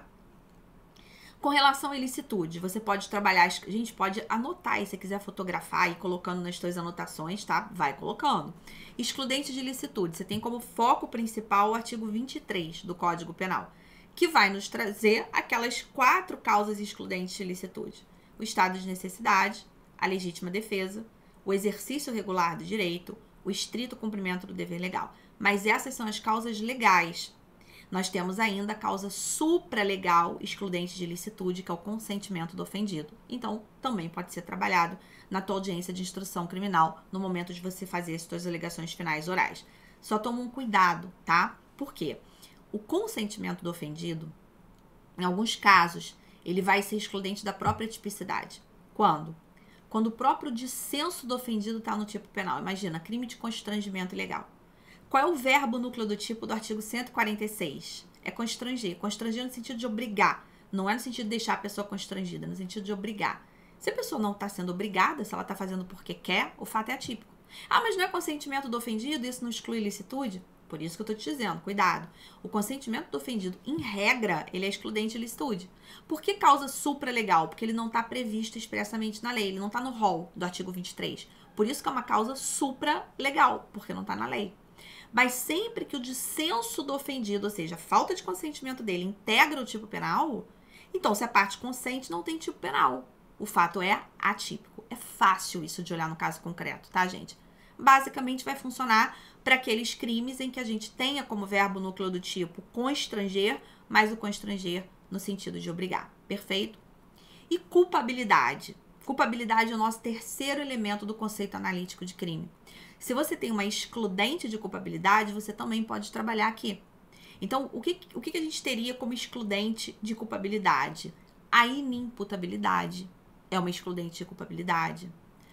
Com relação à ilicitude, você pode trabalhar, a gente pode anotar aí, se você quiser fotografar e ir colocando nas suas anotações, tá? Vai colocando. Excludente de ilicitude, você tem como foco principal o artigo vinte e três do Código Penal, que vai nos trazer aquelas quatro causas excludentes de ilicitude: o estado de necessidade, a legítima defesa, o exercício regular do direito, o estrito cumprimento do dever legal. Mas essas são as causas legais. Nós temos ainda a causa supralegal excludente de ilicitude, que é o consentimento do ofendido. Então, também pode ser trabalhado na tua audiência de instrução criminal no momento de você fazer as suas alegações finais orais. Só toma um cuidado, tá? Por quê? O consentimento do ofendido, em alguns casos, ele vai ser excludente da própria tipicidade. Quando? Quando o próprio dissenso do ofendido está no tipo penal. Imagina, crime de constrangimento ilegal. Qual é o verbo núcleo do tipo do artigo cento e quarenta e seis? É constranger. Constranger no sentido de obrigar. Não é no sentido de deixar a pessoa constrangida, é no sentido de obrigar. Se a pessoa não está sendo obrigada, se ela está fazendo porque quer, o fato é atípico. Ah, mas não é consentimento do ofendido? Isso não exclui ilicitude? Por isso que eu estou te dizendo, cuidado. O consentimento do ofendido, em regra, ele é excludente de ilicitude. Por que causa supralegal? Porque ele não está previsto expressamente na lei, ele não está no rol do artigo vinte e três. Por isso que é uma causa supralegal, porque não está na lei. Mas sempre que o dissenso do ofendido, ou seja, a falta de consentimento dele, integra o tipo penal, então se a parte consente, não tem tipo penal. O fato é atípico. É fácil isso de olhar no caso concreto, tá, gente? Basicamente vai funcionar para aqueles crimes em que a gente tenha como verbo núcleo do tipo constranger, mas o constranger no sentido de obrigar. Perfeito? E culpabilidade. Culpabilidade é o nosso terceiro elemento do conceito analítico de crime. Se você tem uma excludente de culpabilidade, você também pode trabalhar aqui. Então, o que, o que a gente teria como excludente de culpabilidade? A inimputabilidade é uma excludente de culpabilidade.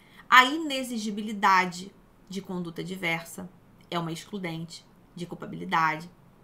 A inexigibilidade de conduta diversa é uma excludente de culpabilidade.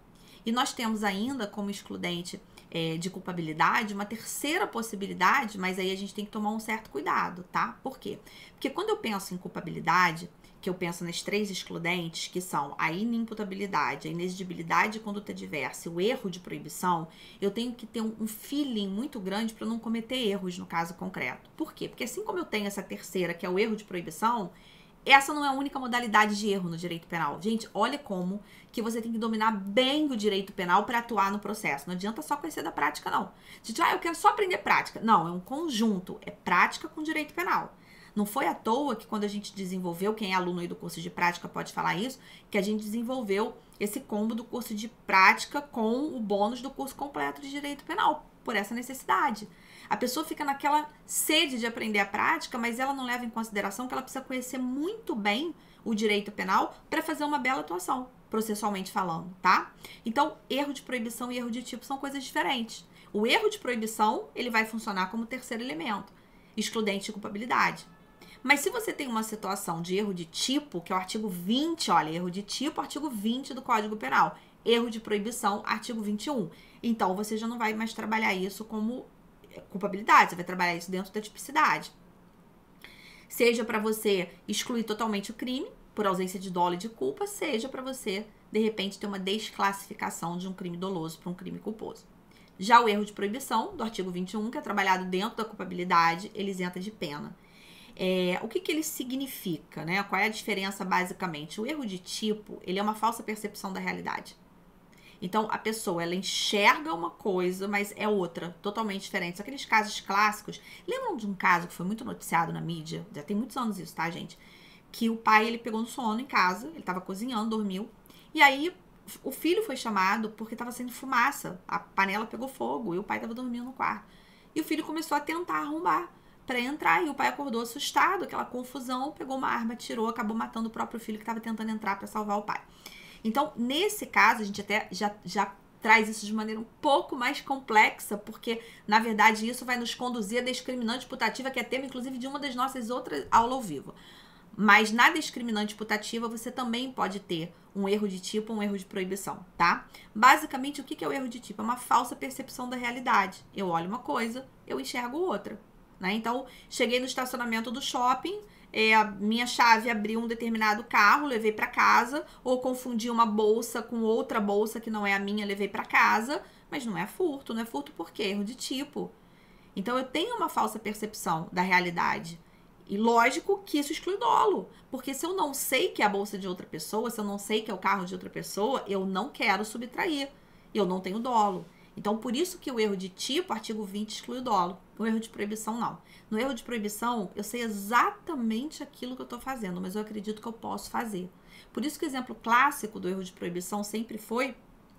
E nós temos ainda como excludente é, de culpabilidade uma terceira possibilidade, mas aí a gente tem que tomar um certo cuidado, tá? Por quê? Porque quando eu penso em culpabilidade, que eu penso nas três excludentes, que são a inimputabilidade, a inexigibilidade de conduta diversa e o erro de proibição, eu tenho que ter um feeling muito grande para não cometer erros no caso concreto. Por quê? Porque assim como eu tenho essa terceira, que é o erro de proibição, essa não é a única modalidade de erro no direito penal. Gente, olha como que você tem que dominar bem o direito penal para atuar no processo. Não adianta só conhecer da prática, não. Gente, ah, eu quero só aprender prática. Não, é um conjunto. É prática com direito penal. Não foi à toa que quando a gente desenvolveu, quem é aluno aí do curso de prática pode falar isso, que a gente desenvolveu esse combo do curso de prática com o bônus do curso completo de direito penal, por essa necessidade. A pessoa fica naquela sede de aprender a prática, mas ela não leva em consideração que ela precisa conhecer muito bem o direito penal para fazer uma bela atuação, processualmente falando, tá? Então, erro de proibição e erro de tipo são coisas diferentes. O erro de proibição, ele vai funcionar como terceiro elemento, excludente de culpabilidade. Mas se você tem uma situação de erro de tipo, que é o artigo vinte, olha, erro de tipo, artigo vinte do Código Penal, erro de proibição, artigo vinte e um. Então, você já não vai mais trabalhar isso como culpabilidade, você vai trabalhar isso dentro da tipicidade. Seja para você excluir totalmente o crime, por ausência de dolo e de culpa, seja para você, de repente, ter uma desclassificação de um crime doloso para um crime culposo. Já o erro de proibição, do artigo vinte e um, que é trabalhado dentro da culpabilidade, ele isenta de pena. É, o que, que ele significa, né? Qual é a diferença, basicamente? O erro de tipo, ele é uma falsa percepção da realidade. Então, a pessoa, ela enxerga uma coisa, mas é outra, totalmente diferente. São aqueles casos clássicos. Lembram de um caso que foi muito noticiado na mídia? Já tem muitos anos isso, tá, gente? Que o pai, ele pegou no sono em casa, ele tava cozinhando, dormiu. E aí, o filho foi chamado porque tava saindo fumaça. A panela pegou fogo e o pai tava dormindo no quarto. E o filho começou a tentar arrombar para entrar. E o pai acordou assustado, aquela confusão, pegou uma arma, tirou, acabou matando o próprio filho que tava tentando entrar para salvar o pai. Então, nesse caso, a gente até já, já traz isso de maneira um pouco mais complexa, porque, na verdade, isso vai nos conduzir à discriminante putativa, que é tema, inclusive, de uma das nossas outras aulas ao vivo. Mas, na discriminante putativa, você também pode ter um erro de tipo ou um erro de proibição, tá? Basicamente, o que é o erro de tipo? É uma falsa percepção da realidade. Eu olho uma coisa, eu enxergo outra, né? Então, cheguei no estacionamento do shopping, É, a minha chave abriu um determinado carro, levei para casa, ou confundi uma bolsa com outra bolsa que não é a minha, levei para casa, mas não é furto, não é furto por quê? Erro de tipo. Então, eu tenho uma falsa percepção da realidade. E lógico que isso exclui dolo, porque se eu não sei que é a bolsa de outra pessoa, se eu não sei que é o carro de outra pessoa, eu não quero subtrair, eu não tenho dolo. Então, por isso que o erro de tipo, artigo vinte, exclui o dolo. O erro de proibição, não. No erro de proibição, eu sei exatamente aquilo que eu estou fazendo, mas eu acredito que eu posso fazer. Por isso que o exemplo clássico do erro de proibição sempre foi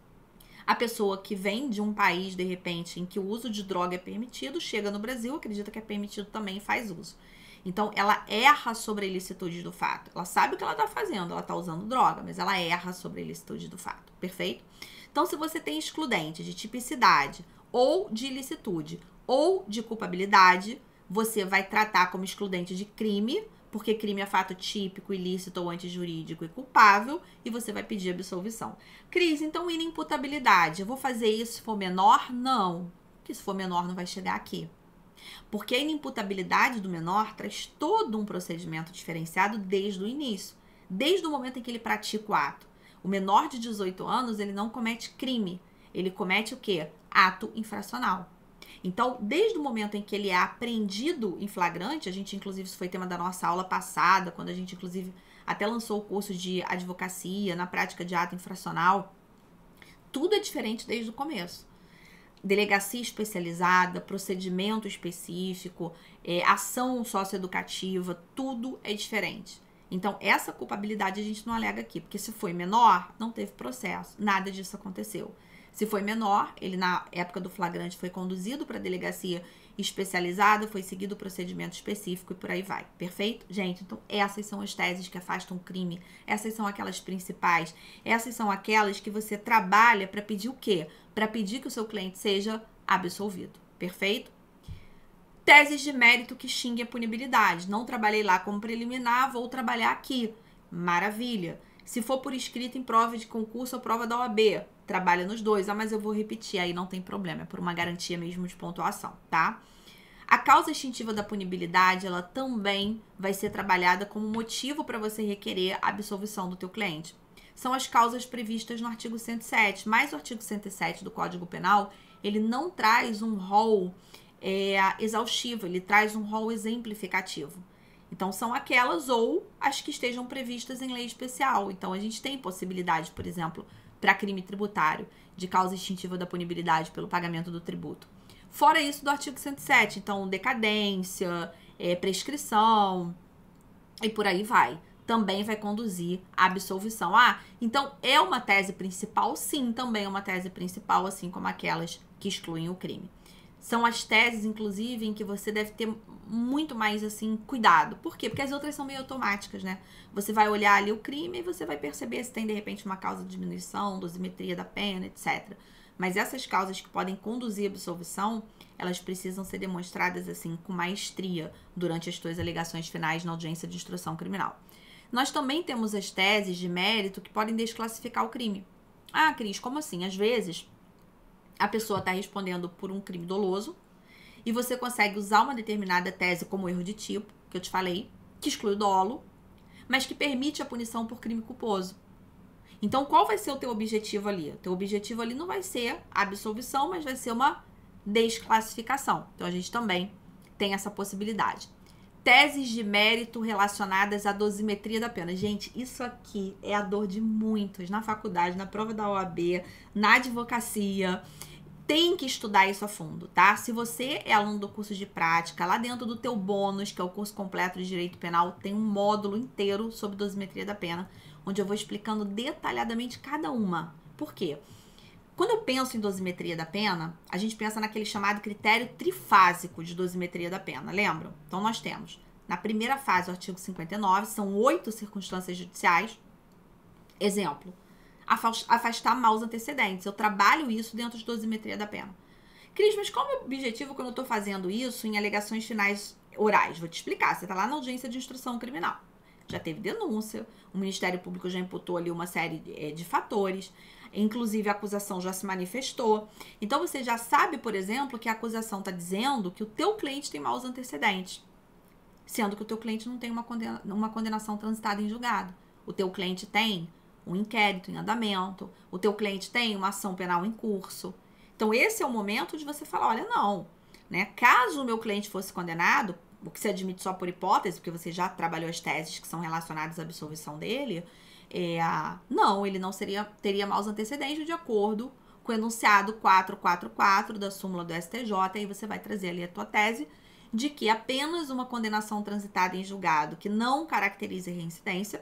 a pessoa que vem de um país, de repente, em que o uso de droga é permitido, chega no Brasil, acredita que é permitido também e faz uso. Então, ela erra sobre a ilicitude do fato. Ela sabe o que ela está fazendo, ela está usando droga, mas ela erra sobre a ilicitude do fato. Perfeito? Então, se você tem excludente de tipicidade ou de ilicitude ou de culpabilidade, você vai tratar como excludente de crime, porque crime é fato típico, ilícito ou antijurídico e culpável, e você vai pedir absolvição. Cris, então inimputabilidade, eu vou fazer isso se for menor? Não, porque se for menor não vai chegar aqui. Porque a inimputabilidade do menor traz todo um procedimento diferenciado desde o início, desde o momento em que ele pratica o ato. O menor de dezoito anos, ele não comete crime, ele comete o quê? Ato infracional. Então, desde o momento em que ele é apreendido em flagrante, a gente, inclusive, isso foi tema da nossa aula passada, quando a gente, inclusive, até lançou o curso de advocacia na prática de ato infracional, tudo é diferente desde o começo. Delegacia especializada, procedimento específico, é, ação socioeducativa, tudo é diferente. Então, essa culpabilidade a gente não alega aqui, porque se foi menor, não teve processo, nada disso aconteceu. Se foi menor, ele na época do flagrante foi conduzido para a delegacia especializada, foi seguido o procedimento específico e por aí vai. Perfeito? Gente, então essas são as teses que afastam o crime, essas são aquelas principais, essas são aquelas que você trabalha para pedir o quê? Para pedir que o seu cliente seja absolvido. Perfeito? Teses de mérito que xinguem a punibilidade. Não trabalhei lá como preliminar, vou trabalhar aqui. Maravilha. Se for por escrito em prova de concurso ou prova da O A B, trabalha nos dois. Ah, mas eu vou repetir, aí não tem problema. É por uma garantia mesmo de pontuação, tá? A causa extintiva da punibilidade, ela também vai ser trabalhada como motivo para você requerer a absolvição do teu cliente. São as causas previstas no artigo cento e sete, mas o artigo cento e sete do Código Penal, ele não traz um rol é, exaustivo, ele traz um rol exemplificativo. Então, são aquelas ou as que estejam previstas em lei especial. Então, a gente tem possibilidade, por exemplo, para crime tributário, de causa extintiva da punibilidade pelo pagamento do tributo. Fora isso do artigo cento e sete, então, decadência, é, prescrição e por aí vai. Também vai conduzir à absolvição. Ah, então é uma tese principal? Sim, também é uma tese principal, assim como aquelas que excluem o crime. São as teses, inclusive, em que você deve ter muito mais, assim, cuidado. Por quê? Porque as outras são meio automáticas, né? Você vai olhar ali o crime e você vai perceber se tem, de repente, uma causa de diminuição, dosimetria da pena, etcétera. Mas essas causas que podem conduzir à absolvição, elas precisam ser demonstradas, assim, com maestria durante as suas alegações finais na audiência de instrução criminal. Nós também temos as teses de mérito que podem desclassificar o crime. Ah, Cris, como assim? Às vezes, a pessoa está respondendo por um crime doloso e você consegue usar uma determinada tese como erro de tipo, que eu te falei, que exclui o dolo, mas que permite a punição por crime culposo. Então, qual vai ser o teu objetivo ali? O teu objetivo ali não vai ser a absolvição, mas vai ser uma desclassificação. Então, a gente também tem essa possibilidade. Teses de mérito relacionadas à dosimetria da pena. Gente, isso aqui é a dor de muitos na faculdade, na prova da O A B, na advocacia. Tem que estudar isso a fundo, tá? Se você é aluno do curso de prática, lá dentro do teu bônus, que é o curso completo de Direito Penal, tem um módulo inteiro sobre dosimetria da pena, onde eu vou explicando detalhadamente cada uma. Por quê? Quando eu penso em dosimetria da pena, a gente pensa naquele chamado critério trifásico de dosimetria da pena, lembram? Então, nós temos, na primeira fase, o artigo cinquenta e nove, são oito circunstâncias judiciais. Exemplo, afastar maus antecedentes. Eu trabalho isso dentro de dosimetria da pena. Cris, mas qual é o objetivo quando eu estou fazendo isso em alegações finais orais? Vou te explicar. Você está lá na audiência de instrução criminal. Já teve denúncia, o Ministério Público já imputou ali uma série de, de fatores, inclusive a acusação já se manifestou. Então, você já sabe, por exemplo, que a acusação está dizendo que o teu cliente tem maus antecedentes, sendo que o teu cliente não tem uma, condena, uma condenação transitada em julgado. O teu cliente tem um inquérito em andamento, o teu cliente tem uma ação penal em curso. Então, esse é o momento de você falar, olha, não, né? Caso o meu cliente fosse condenado, o que se admite só por hipótese, porque você já trabalhou as teses que são relacionadas à absolvição dele, é, não, ele não seria, teria maus antecedentes de acordo com o enunciado quatrocentos e quarenta e quatro da súmula do S T J, aí você vai trazer ali a tua tese de que apenas uma condenação transitada em julgado que não caracterize reincidência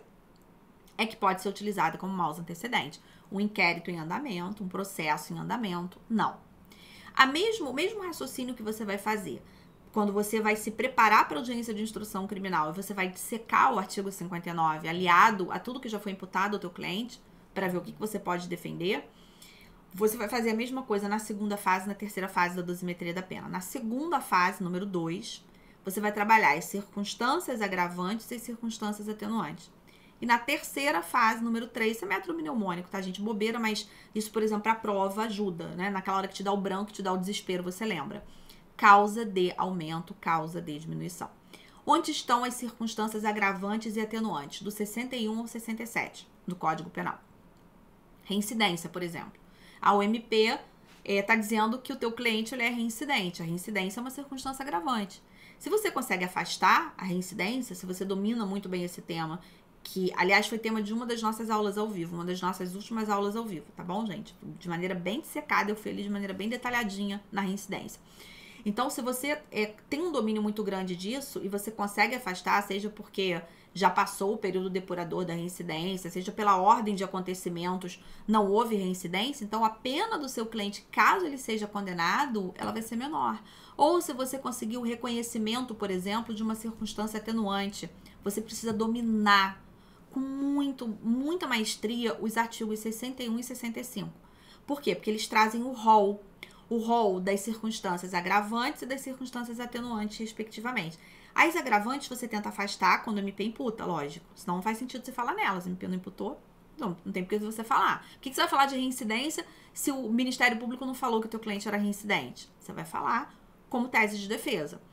é que pode ser utilizada como maus antecedentes. Um inquérito em andamento, um processo em andamento, não. A mesmo, o mesmo raciocínio que você vai fazer quando você vai se preparar para a audiência de instrução criminal e você vai dissecar o artigo cinquenta e nove, aliado a tudo que já foi imputado ao teu cliente, para ver o que, que você pode defender, você vai fazer a mesma coisa na segunda fase, na terceira fase da dosimetria da pena. Na segunda fase, número dois, você vai trabalhar as circunstâncias agravantes e as circunstâncias atenuantes. E na terceira fase, número três, isso é método mnemônico, tá, gente? Bobeira, mas isso, por exemplo, a prova ajuda, né? Naquela hora que te dá o branco, que te dá o desespero, você lembra. Causa de aumento, causa de diminuição. Onde estão as circunstâncias agravantes e atenuantes? Do sessenta e um ao sessenta e sete do Código Penal. Reincidência, por exemplo. A O M P está é, dizendo que o teu cliente ele é reincidente. A reincidência é uma circunstância agravante. Se você consegue afastar a reincidência, se você domina muito bem esse tema, que, aliás, foi tema de uma das nossas aulas ao vivo, uma das nossas últimas aulas ao vivo, tá bom, gente? De maneira bem dissecada, eu fiz de maneira bem detalhadinha na reincidência. Então, se você é, tem um domínio muito grande disso e você consegue afastar, seja porque já passou o período depurador da reincidência, seja pela ordem de acontecimentos, não houve reincidência, então a pena do seu cliente, caso ele seja condenado, ela vai ser menor. Ou se você conseguir o reconhecimento, por exemplo, de uma circunstância atenuante, você precisa dominar com muito, muita maestria os artigos sessenta e um e sessenta e cinco. Por quê? Porque eles trazem o rol. O rol das circunstâncias agravantes e das circunstâncias atenuantes, respectivamente. As agravantes você tenta afastar quando o M P imputa, lógico. Senão não faz sentido você falar nelas. O M P não imputou, não, não tem por que você falar. Por que você vai falar de reincidência se o Ministério Público não falou que o teu cliente era reincidente? Você vai falar como tese de defesa.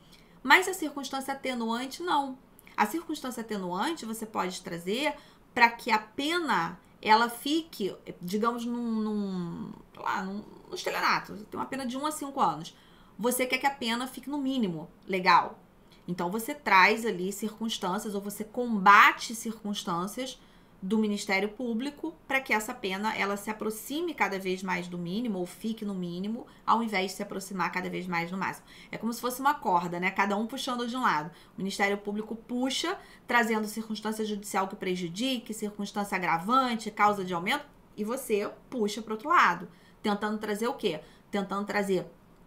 Mas a circunstância atenuante, não. A circunstância atenuante você pode trazer para que a pena ela fique, digamos, num, num, lá, num, num estelionato. Tem uma pena de um a cinco anos. Você quer que a pena fique no mínimo legal. Então, você traz ali circunstâncias ou você combate circunstâncias do Ministério Público para que essa pena ela se aproxime cada vez mais do mínimo ou fique no mínimo, ao invés de se aproximar cada vez mais no máximo. É como se fosse uma corda, né? Cada um puxando de um lado. O Ministério Público puxa, trazendo circunstância judicial que prejudique, circunstância agravante, causa de aumento, e você puxa para o outro lado, tentando trazer o quê? Tentando trazer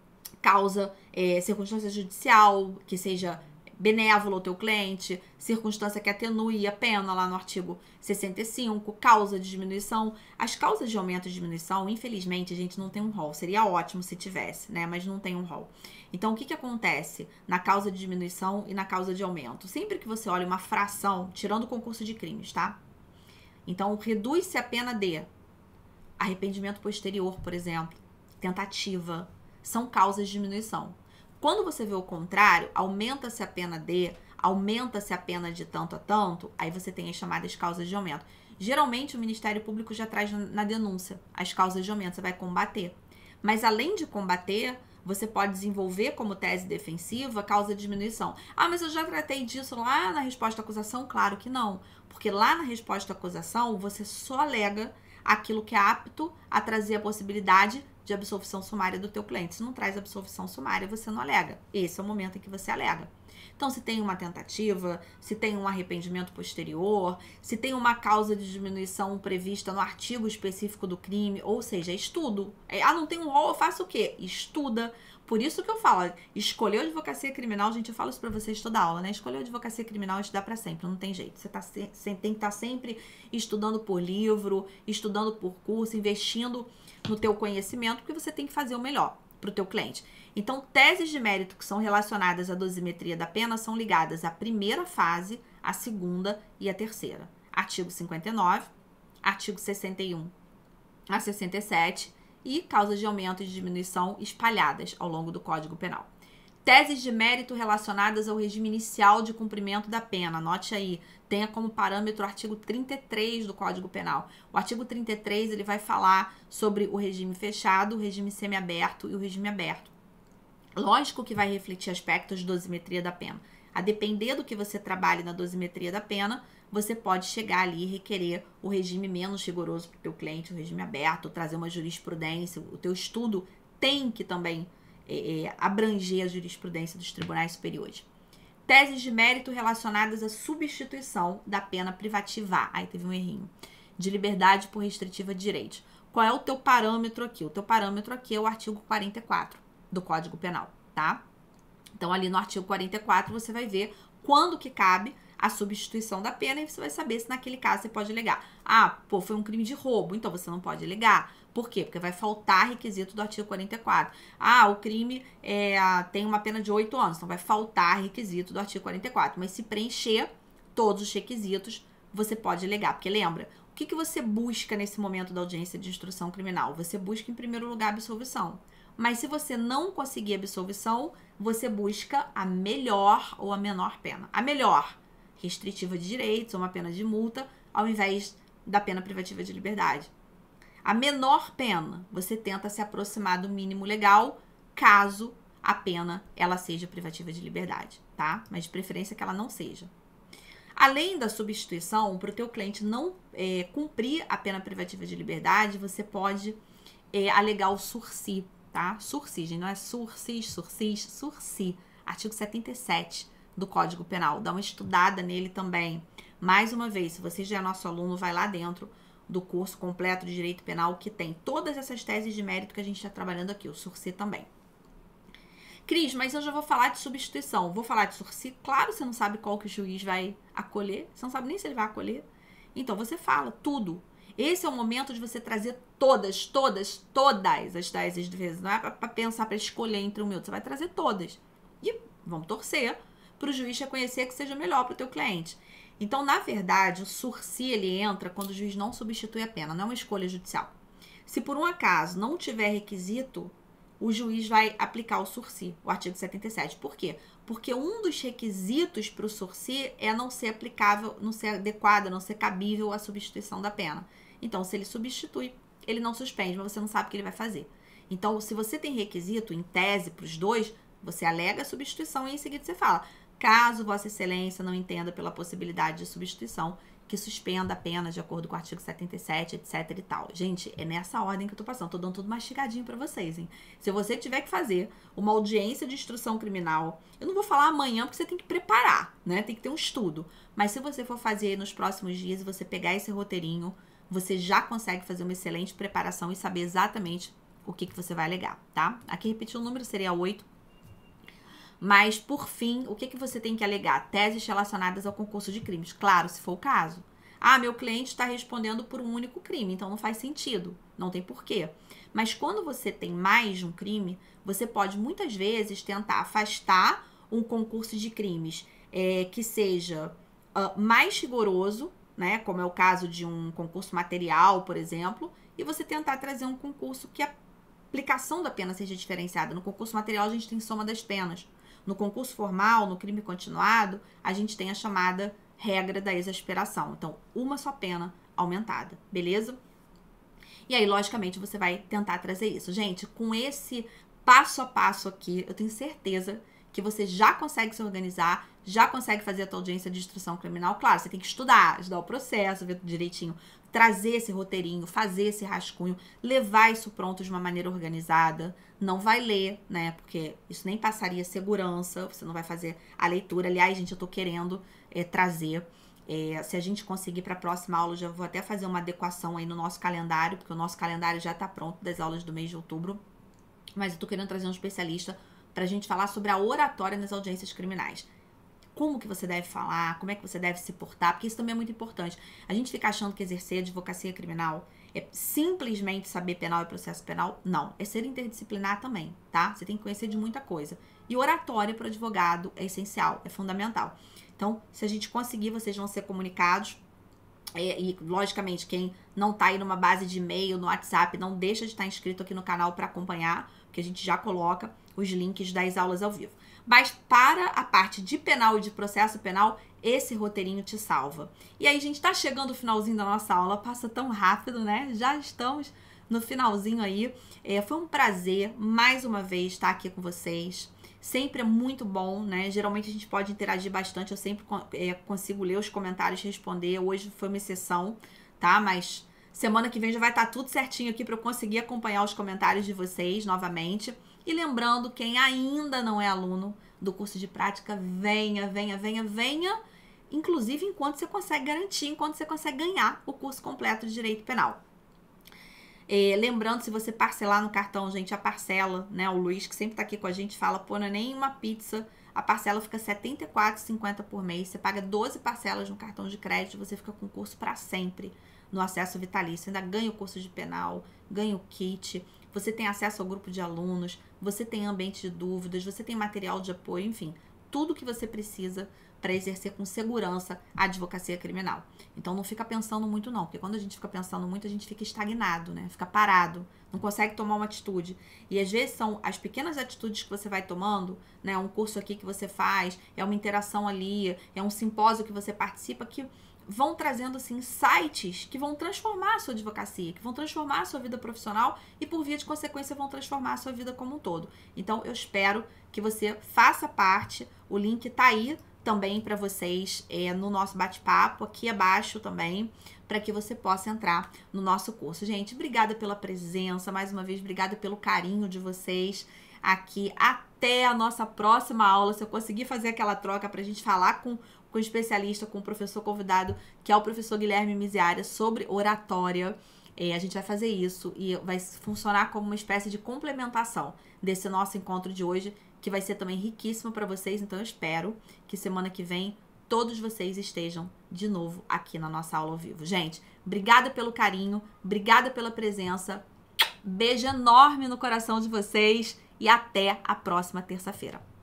causa, é, circunstância judicial que seja benévolo ao teu cliente, circunstância que atenue a pena lá no artigo sessenta e cinco, causa de diminuição. As causas de aumento e diminuição, infelizmente, a gente não tem um rol. Seria ótimo se tivesse, né? Mas não tem um rol. Então, o que que acontece na causa de diminuição e na causa de aumento? Sempre que você olha uma fração, tirando o concurso de crimes, tá? Então, reduz-se a pena de arrependimento posterior, por exemplo, tentativa, são causas de diminuição. Quando você vê o contrário, aumenta-se a pena de, aumenta-se a pena de tanto a tanto, aí você tem as chamadas causas de aumento. Geralmente, o Ministério Público já traz na denúncia as causas de aumento, você vai combater. Mas, além de combater, você pode desenvolver como tese defensiva causa de diminuição. Ah, mas eu já tratei disso lá na resposta à acusação? Claro que não, porque lá na resposta à acusação, você só alega aquilo que é apto a trazer a possibilidade de absolvição sumária do teu cliente. Se não traz absolvição sumária, você não alega. Esse é o momento em que você alega. Então, se tem uma tentativa, se tem um arrependimento posterior, se tem uma causa de diminuição prevista no artigo específico do crime, ou seja, estudo. Ah, não tem um rol, eu faço o quê? Estuda. Por isso que eu falo, escolher advocacia criminal, gente, eu falo isso pra vocês toda aula, né? Escolher advocacia criminal é estudar pra sempre, não tem jeito. Você tá se, tem que estar sempre estudando por livro, estudando por curso, investindo no teu conhecimento, porque você tem que fazer o melhor pro teu cliente. Então, teses de mérito que são relacionadas à dosimetria da pena são ligadas à primeira fase, à segunda e à terceira. Artigo cinquenta e nove, artigo sessenta e um a sessenta e sete e causas de aumento e de diminuição espalhadas ao longo do Código Penal. Teses de mérito relacionadas ao regime inicial de cumprimento da pena. Anote aí, tenha como parâmetro o artigo trinta e três do Código Penal. O artigo trinta e três ele vai falar sobre o regime fechado, o regime semiaberto e o regime aberto. Lógico que vai refletir aspectos de dosimetria da pena. A depender do que você trabalhe na dosimetria da pena, você pode chegar ali e requerer o regime menos rigoroso para o teu cliente, o regime aberto, trazer uma jurisprudência. O teu estudo tem que também é, abranger a jurisprudência dos tribunais superiores. Teses de mérito relacionadas à substituição da pena privativa. Aí teve um errinho. De liberdade por restritiva de direitos. Qual é o teu parâmetro aqui? O teu parâmetro aqui é o artigo quarenta e quatro do Código Penal, tá? Então, ali no artigo quarenta e quatro, você vai ver quando que cabe a substituição da pena e você vai saber se naquele caso você pode alegar. Ah, pô, foi um crime de roubo, então você não pode alegar. Por quê? Porque vai faltar requisito do artigo quarenta e quatro. Ah, o crime é, tem uma pena de oito anos, então vai faltar requisito do artigo quarenta e quatro. Mas se preencher todos os requisitos, você pode alegar. Porque lembra, o que, que você busca nesse momento da audiência de instrução criminal? Você busca, em primeiro lugar, a absolvição. Mas se você não conseguir absolvição, você busca a melhor ou a menor pena. A melhor, restritiva de direitos ou uma pena de multa, ao invés da pena privativa de liberdade. A menor pena, você tenta se aproximar do mínimo legal, caso a pena ela seja privativa de liberdade, tá? Mas de preferência que ela não seja. Além da substituição, para o teu cliente não é, cumprir a pena privativa de liberdade, você pode é, alegar o sursi. Tá? Sursi, gente, não é sursis, sursis, sursi. Artigo setenta e sete do Código Penal. Dá uma estudada nele também. Mais uma vez, se você já é nosso aluno, vai lá dentro do curso completo de Direito Penal, que tem todas essas teses de mérito que a gente está trabalhando aqui, o sursi também. Cris, mas eu já vou falar de substituição. Vou falar de sursi? Claro, você não sabe qual que o juiz vai acolher. Você não sabe nem se ele vai acolher. Então, você fala tudo. Esse é o momento de você trazer todas, todas, todas as teses de defesa. Não é para pensar, para escolher entre um e outro. Você vai trazer todas. E vamos torcer para o juiz reconhecer que seja melhor para o teu cliente. Então, na verdade, o sursi ele entra quando o juiz não substitui a pena. Não é uma escolha judicial. Se por um acaso não tiver requisito o juiz vai aplicar o sursi, o artigo setenta e sete. Por quê? Porque um dos requisitos para o sursi é não ser aplicável, não ser adequada, não ser cabível à substituição da pena. Então, se ele substitui, ele não suspende, mas você não sabe o que ele vai fazer. Então, se você tem requisito, em tese, para os dois, você alega a substituição e em seguida você fala, caso Vossa Excelência não entenda pela possibilidade de substituição, que suspenda a pena de acordo com o artigo setenta e sete, etc e tal. Gente, é nessa ordem que eu tô passando. Tô dando tudo mastigadinho pra vocês, hein? Se você tiver que fazer uma audiência de instrução criminal, eu não vou falar amanhã porque você tem que preparar, né? Tem que ter um estudo. Mas se você for fazer nos próximos dias e você pegar esse roteirinho, você já consegue fazer uma excelente preparação e saber exatamente o que, que você vai alegar, tá? Aqui repetir o número seria oito. Mas, por fim, o que, que você tem que alegar? Teses relacionadas ao concurso de crimes. Claro, se for o caso. Ah, meu cliente está respondendo por um único crime, então não faz sentido. Não tem porquê. Mas quando você tem mais de um crime, você pode, muitas vezes, tentar afastar um concurso de crimes é, que seja uh, mais rigoroso, né? Como é o caso de um concurso material, por exemplo, e você tentar trazer um concurso que a aplicação da pena seja diferenciada. No concurso material, a gente tem soma das penas. No concurso formal, no crime continuado, a gente tem a chamada regra da exasperação. Então, uma só pena aumentada, beleza? E aí, logicamente, você vai tentar trazer isso. Gente, com esse passo a passo aqui, eu tenho certeza que você já consegue se organizar, já consegue fazer a tua audiência de instrução criminal. Claro, você tem que estudar, estudar o processo, ver direitinho, trazer esse roteirinho, fazer esse rascunho, levar isso pronto de uma maneira organizada. Não vai ler, né? Porque isso nem passaria segurança, você não vai fazer a leitura. Aliás, gente, eu tô querendo é, trazer, é, se a gente conseguir para a próxima aula, eu já vou até fazer uma adequação aí no nosso calendário, porque o nosso calendário já tá pronto das aulas do mês de outubro. Mas eu tô querendo trazer um especialista pra gente falar sobre a oratória nas audiências criminais. Como que você deve falar, como é que você deve se portar, porque isso também é muito importante. A gente fica achando que exercer advocacia criminal é simplesmente saber penal e processo penal. Não, é ser interdisciplinar também, tá? Você tem que conhecer de muita coisa. E oratória para o advogado é essencial, é fundamental. Então, se a gente conseguir, vocês vão ser comunicados. É, e, logicamente, quem não tá aí numa base de e-mail, no WhatsApp, não deixa de estar inscrito aqui no canal para acompanhar, porque a gente já coloca os links das aulas ao vivo. Mas para a parte de penal e de processo penal, esse roteirinho te salva. E aí, gente, tá chegando o finalzinho da nossa aula, passa tão rápido, né? Já estamos no finalzinho aí. É, foi um prazer, mais uma vez, estar aqui com vocês. Sempre é muito bom, né? Geralmente a gente pode interagir bastante, eu sempre é, consigo ler os comentários e responder. Hoje foi uma exceção, tá? Mas semana que vem já vai estar tudo certinho aqui para eu conseguir acompanhar os comentários de vocês novamente. E lembrando, quem ainda não é aluno do curso de prática, venha, venha, venha, venha. Inclusive, enquanto você consegue garantir, enquanto você consegue ganhar o curso completo de Direito Penal. É, lembrando, se você parcelar no cartão, gente, a parcela, né? O Luiz, que sempre tá aqui com a gente, fala, pô, não é nem uma pizza. A parcela fica setenta e quatro reais e cinquenta centavos por mês. Você paga doze parcelas no cartão de crédito, você fica com o curso para sempre no acesso vitalício. Ainda ganha o curso de penal, ganha o kit, você tem acesso ao grupo de alunos, você tem ambiente de dúvidas, você tem material de apoio, enfim, tudo que você precisa para exercer com segurança a advocacia criminal. Então não fica pensando muito não, porque quando a gente fica pensando muito, a gente fica estagnado, né? Fica parado, não consegue tomar uma atitude. E às vezes são as pequenas atitudes que você vai tomando, né? Um curso aqui que você faz, é uma interação ali, é um simpósio que você participa, que vão trazendo assim insights que vão transformar a sua advocacia, que vão transformar a sua vida profissional e por via de consequência vão transformar a sua vida como um todo. Então eu espero que você faça parte, o link tá aí também para vocês é, no nosso bate-papo, aqui abaixo também, para que você possa entrar no nosso curso. Gente, obrigada pela presença, mais uma vez, obrigada pelo carinho de vocês aqui. Até a nossa próxima aula, se eu conseguir fazer aquela troca para a gente falar com, com o especialista, com o professor convidado, que é o professor Guilherme Miziaria, sobre oratória. É, a gente vai fazer isso e vai funcionar como uma espécie de complementação desse nosso encontro de hoje, que vai ser também riquíssimo para vocês. Então eu espero que semana que vem todos vocês estejam de novo aqui na nossa aula ao vivo. Gente, obrigada pelo carinho, obrigada pela presença, beijo enorme no coração de vocês e até a próxima terça-feira.